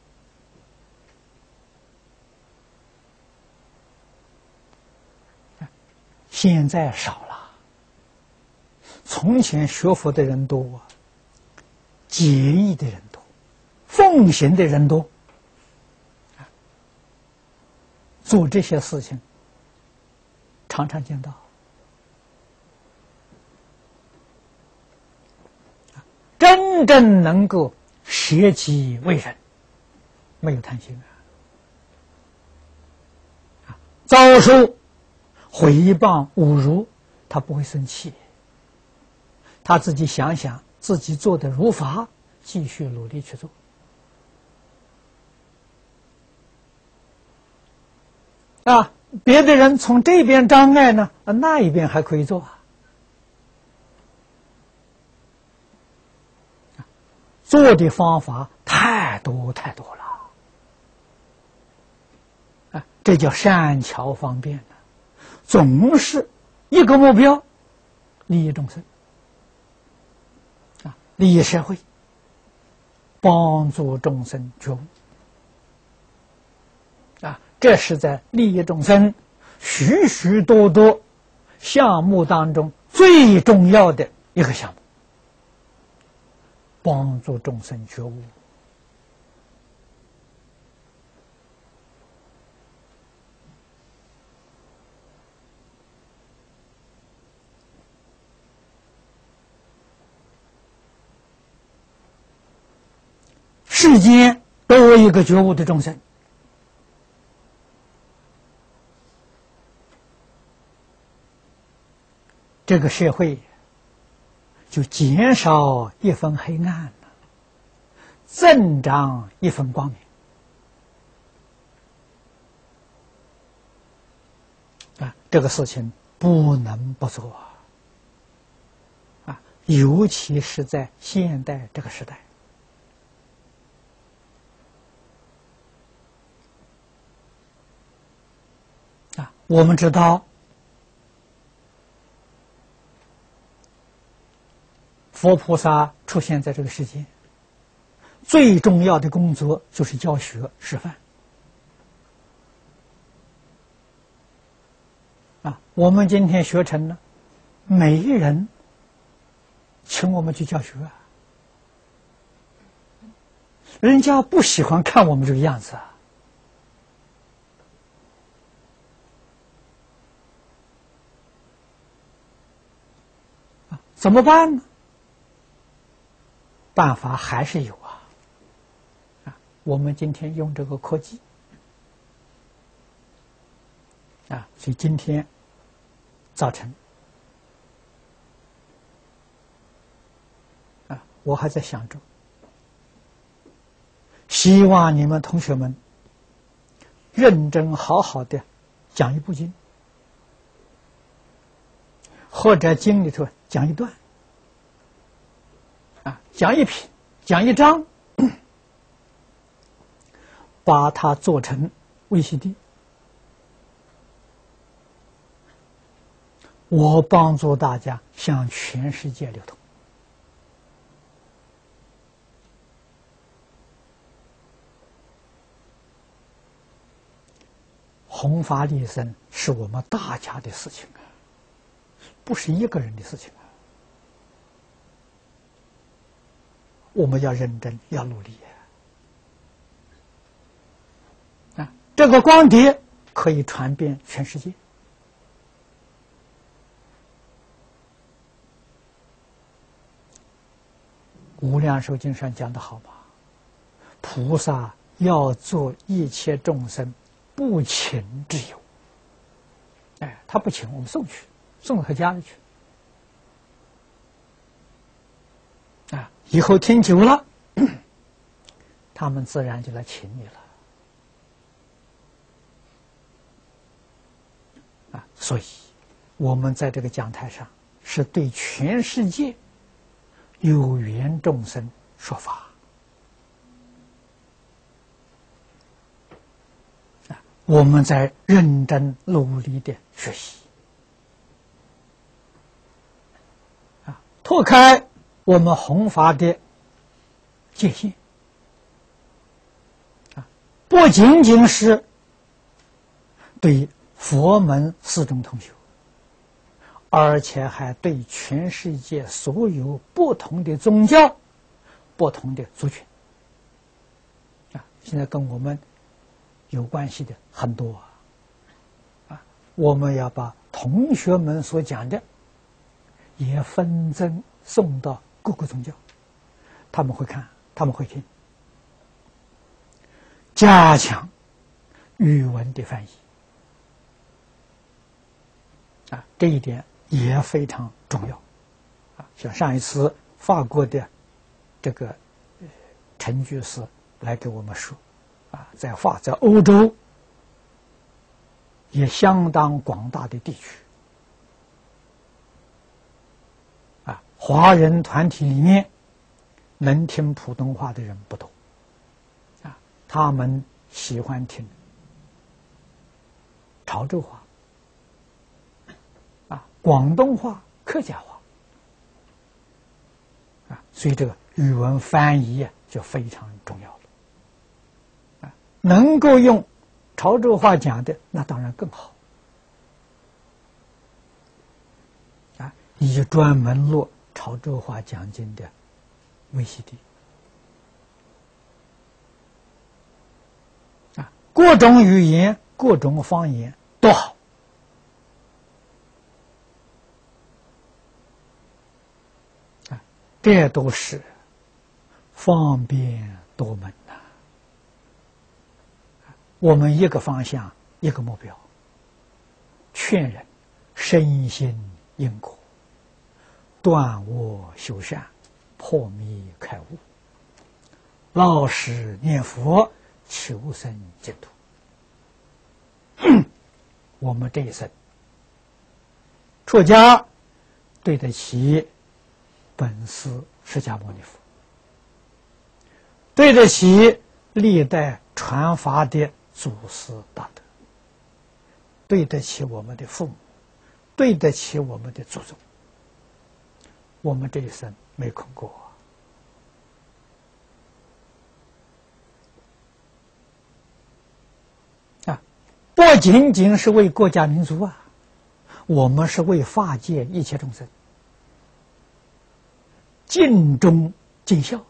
现在少了。从前学佛的人多啊，节义的人多，奉行的人多，做这些事情常常见到。真正能够舍己为人，没有贪心啊！遭受毁谤侮辱，他不会生气，他自己想想自己做的如法，继续努力去做啊！别的人从这边障碍呢，啊，那一边还可以做啊。做的方法太多太多了，啊，这叫善巧方便的，总是一个目标，利益众生，啊，利益社会，帮助众生觉悟，啊，这是在利益众生许许多多项目当中最重要的一个项目。帮助众生觉悟，世间都有一个觉悟的众生，这个社会就减少一分黑暗了，增长一分光明啊！这个事情不能不做啊！啊，尤其是在现代这个时代啊，我们知道。佛菩萨出现在这个世间，最重要的工作就是教学示范。啊，我们今天学成了，没人请我们去教学啊，人家不喜欢看我们这个样子啊。啊，怎么办呢？办法还是有啊，啊，我们今天用这个科技，啊，所以今天早晨，啊，我还在想着，希望你们同学们认真好好的讲一部经，或者经里头讲一段。 啊，讲一品，讲一章，把它做成 V C D， 我帮助大家向全世界流通。弘法利生是我们大家的事情啊，不是一个人的事情啊。我们要认真，要努力啊！啊，这个光碟可以传遍全世界。无量寿经上讲的好嘛，菩萨要做一切众生不请之友。哎，他不请，我们送去，送到他家里去。啊，以后听久了，他们自然就来请你了。啊，所以我们在这个讲台上是对全世界有缘众生说法。啊，我们在认真努力的学习。啊，拓开我们弘法的界限。啊，不仅仅是对佛门四众同修，而且还对全世界所有不同的宗教、不同的族群。啊，现在跟我们有关系的很多啊，啊，我们要把同学们所讲的也分赠送到各个宗教，他们会看，他们会听，加强语文的翻译。啊，这一点也非常重要。啊，像上一次法国的这个陈居士来给我们说，啊，在法在欧洲也相当广大的地区，啊，华人团体里面能听普通话的人不多，啊，他们喜欢听潮州话。啊，广东话、客家话，啊，所以这个语文翻译啊就非常重要了。啊，能够用潮州话讲的，那当然更好。啊，以专门录潮州话讲经的 V C D。啊，各种语言、各种方言都好。这都是方便多门呐、啊。我们一个方向，一个目标，劝人身心因果，断恶修善，破迷开悟，老实念佛，求生净土。我们这一生出家，对得起本师释迦牟尼佛，对得起历代传法的祖师大德，对得起我们的父母，对得起我们的祖宗。我们这一生没空过啊！不仅仅是为国家民族啊，我们是为法界一切众生尽忠尽孝。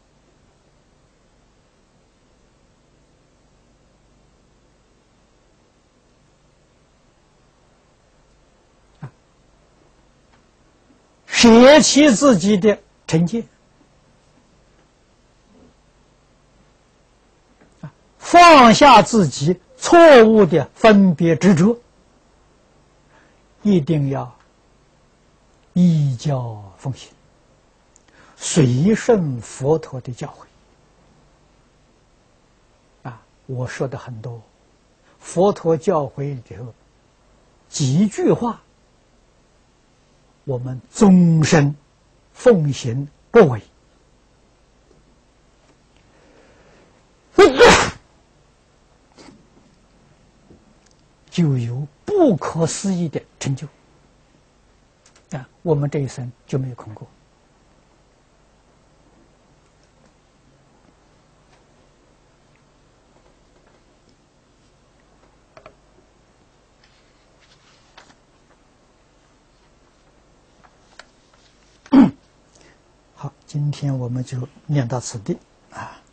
舍弃自己的成见，放下自己错误的分别执着，一定要依教奉行，随顺佛陀的教诲。啊，我说的很多，佛陀教诲里头几句话，我们终身奉行不违， 就有不可思议的成就啊！我们这一生就没有空过。好，今天我们就念到此地啊。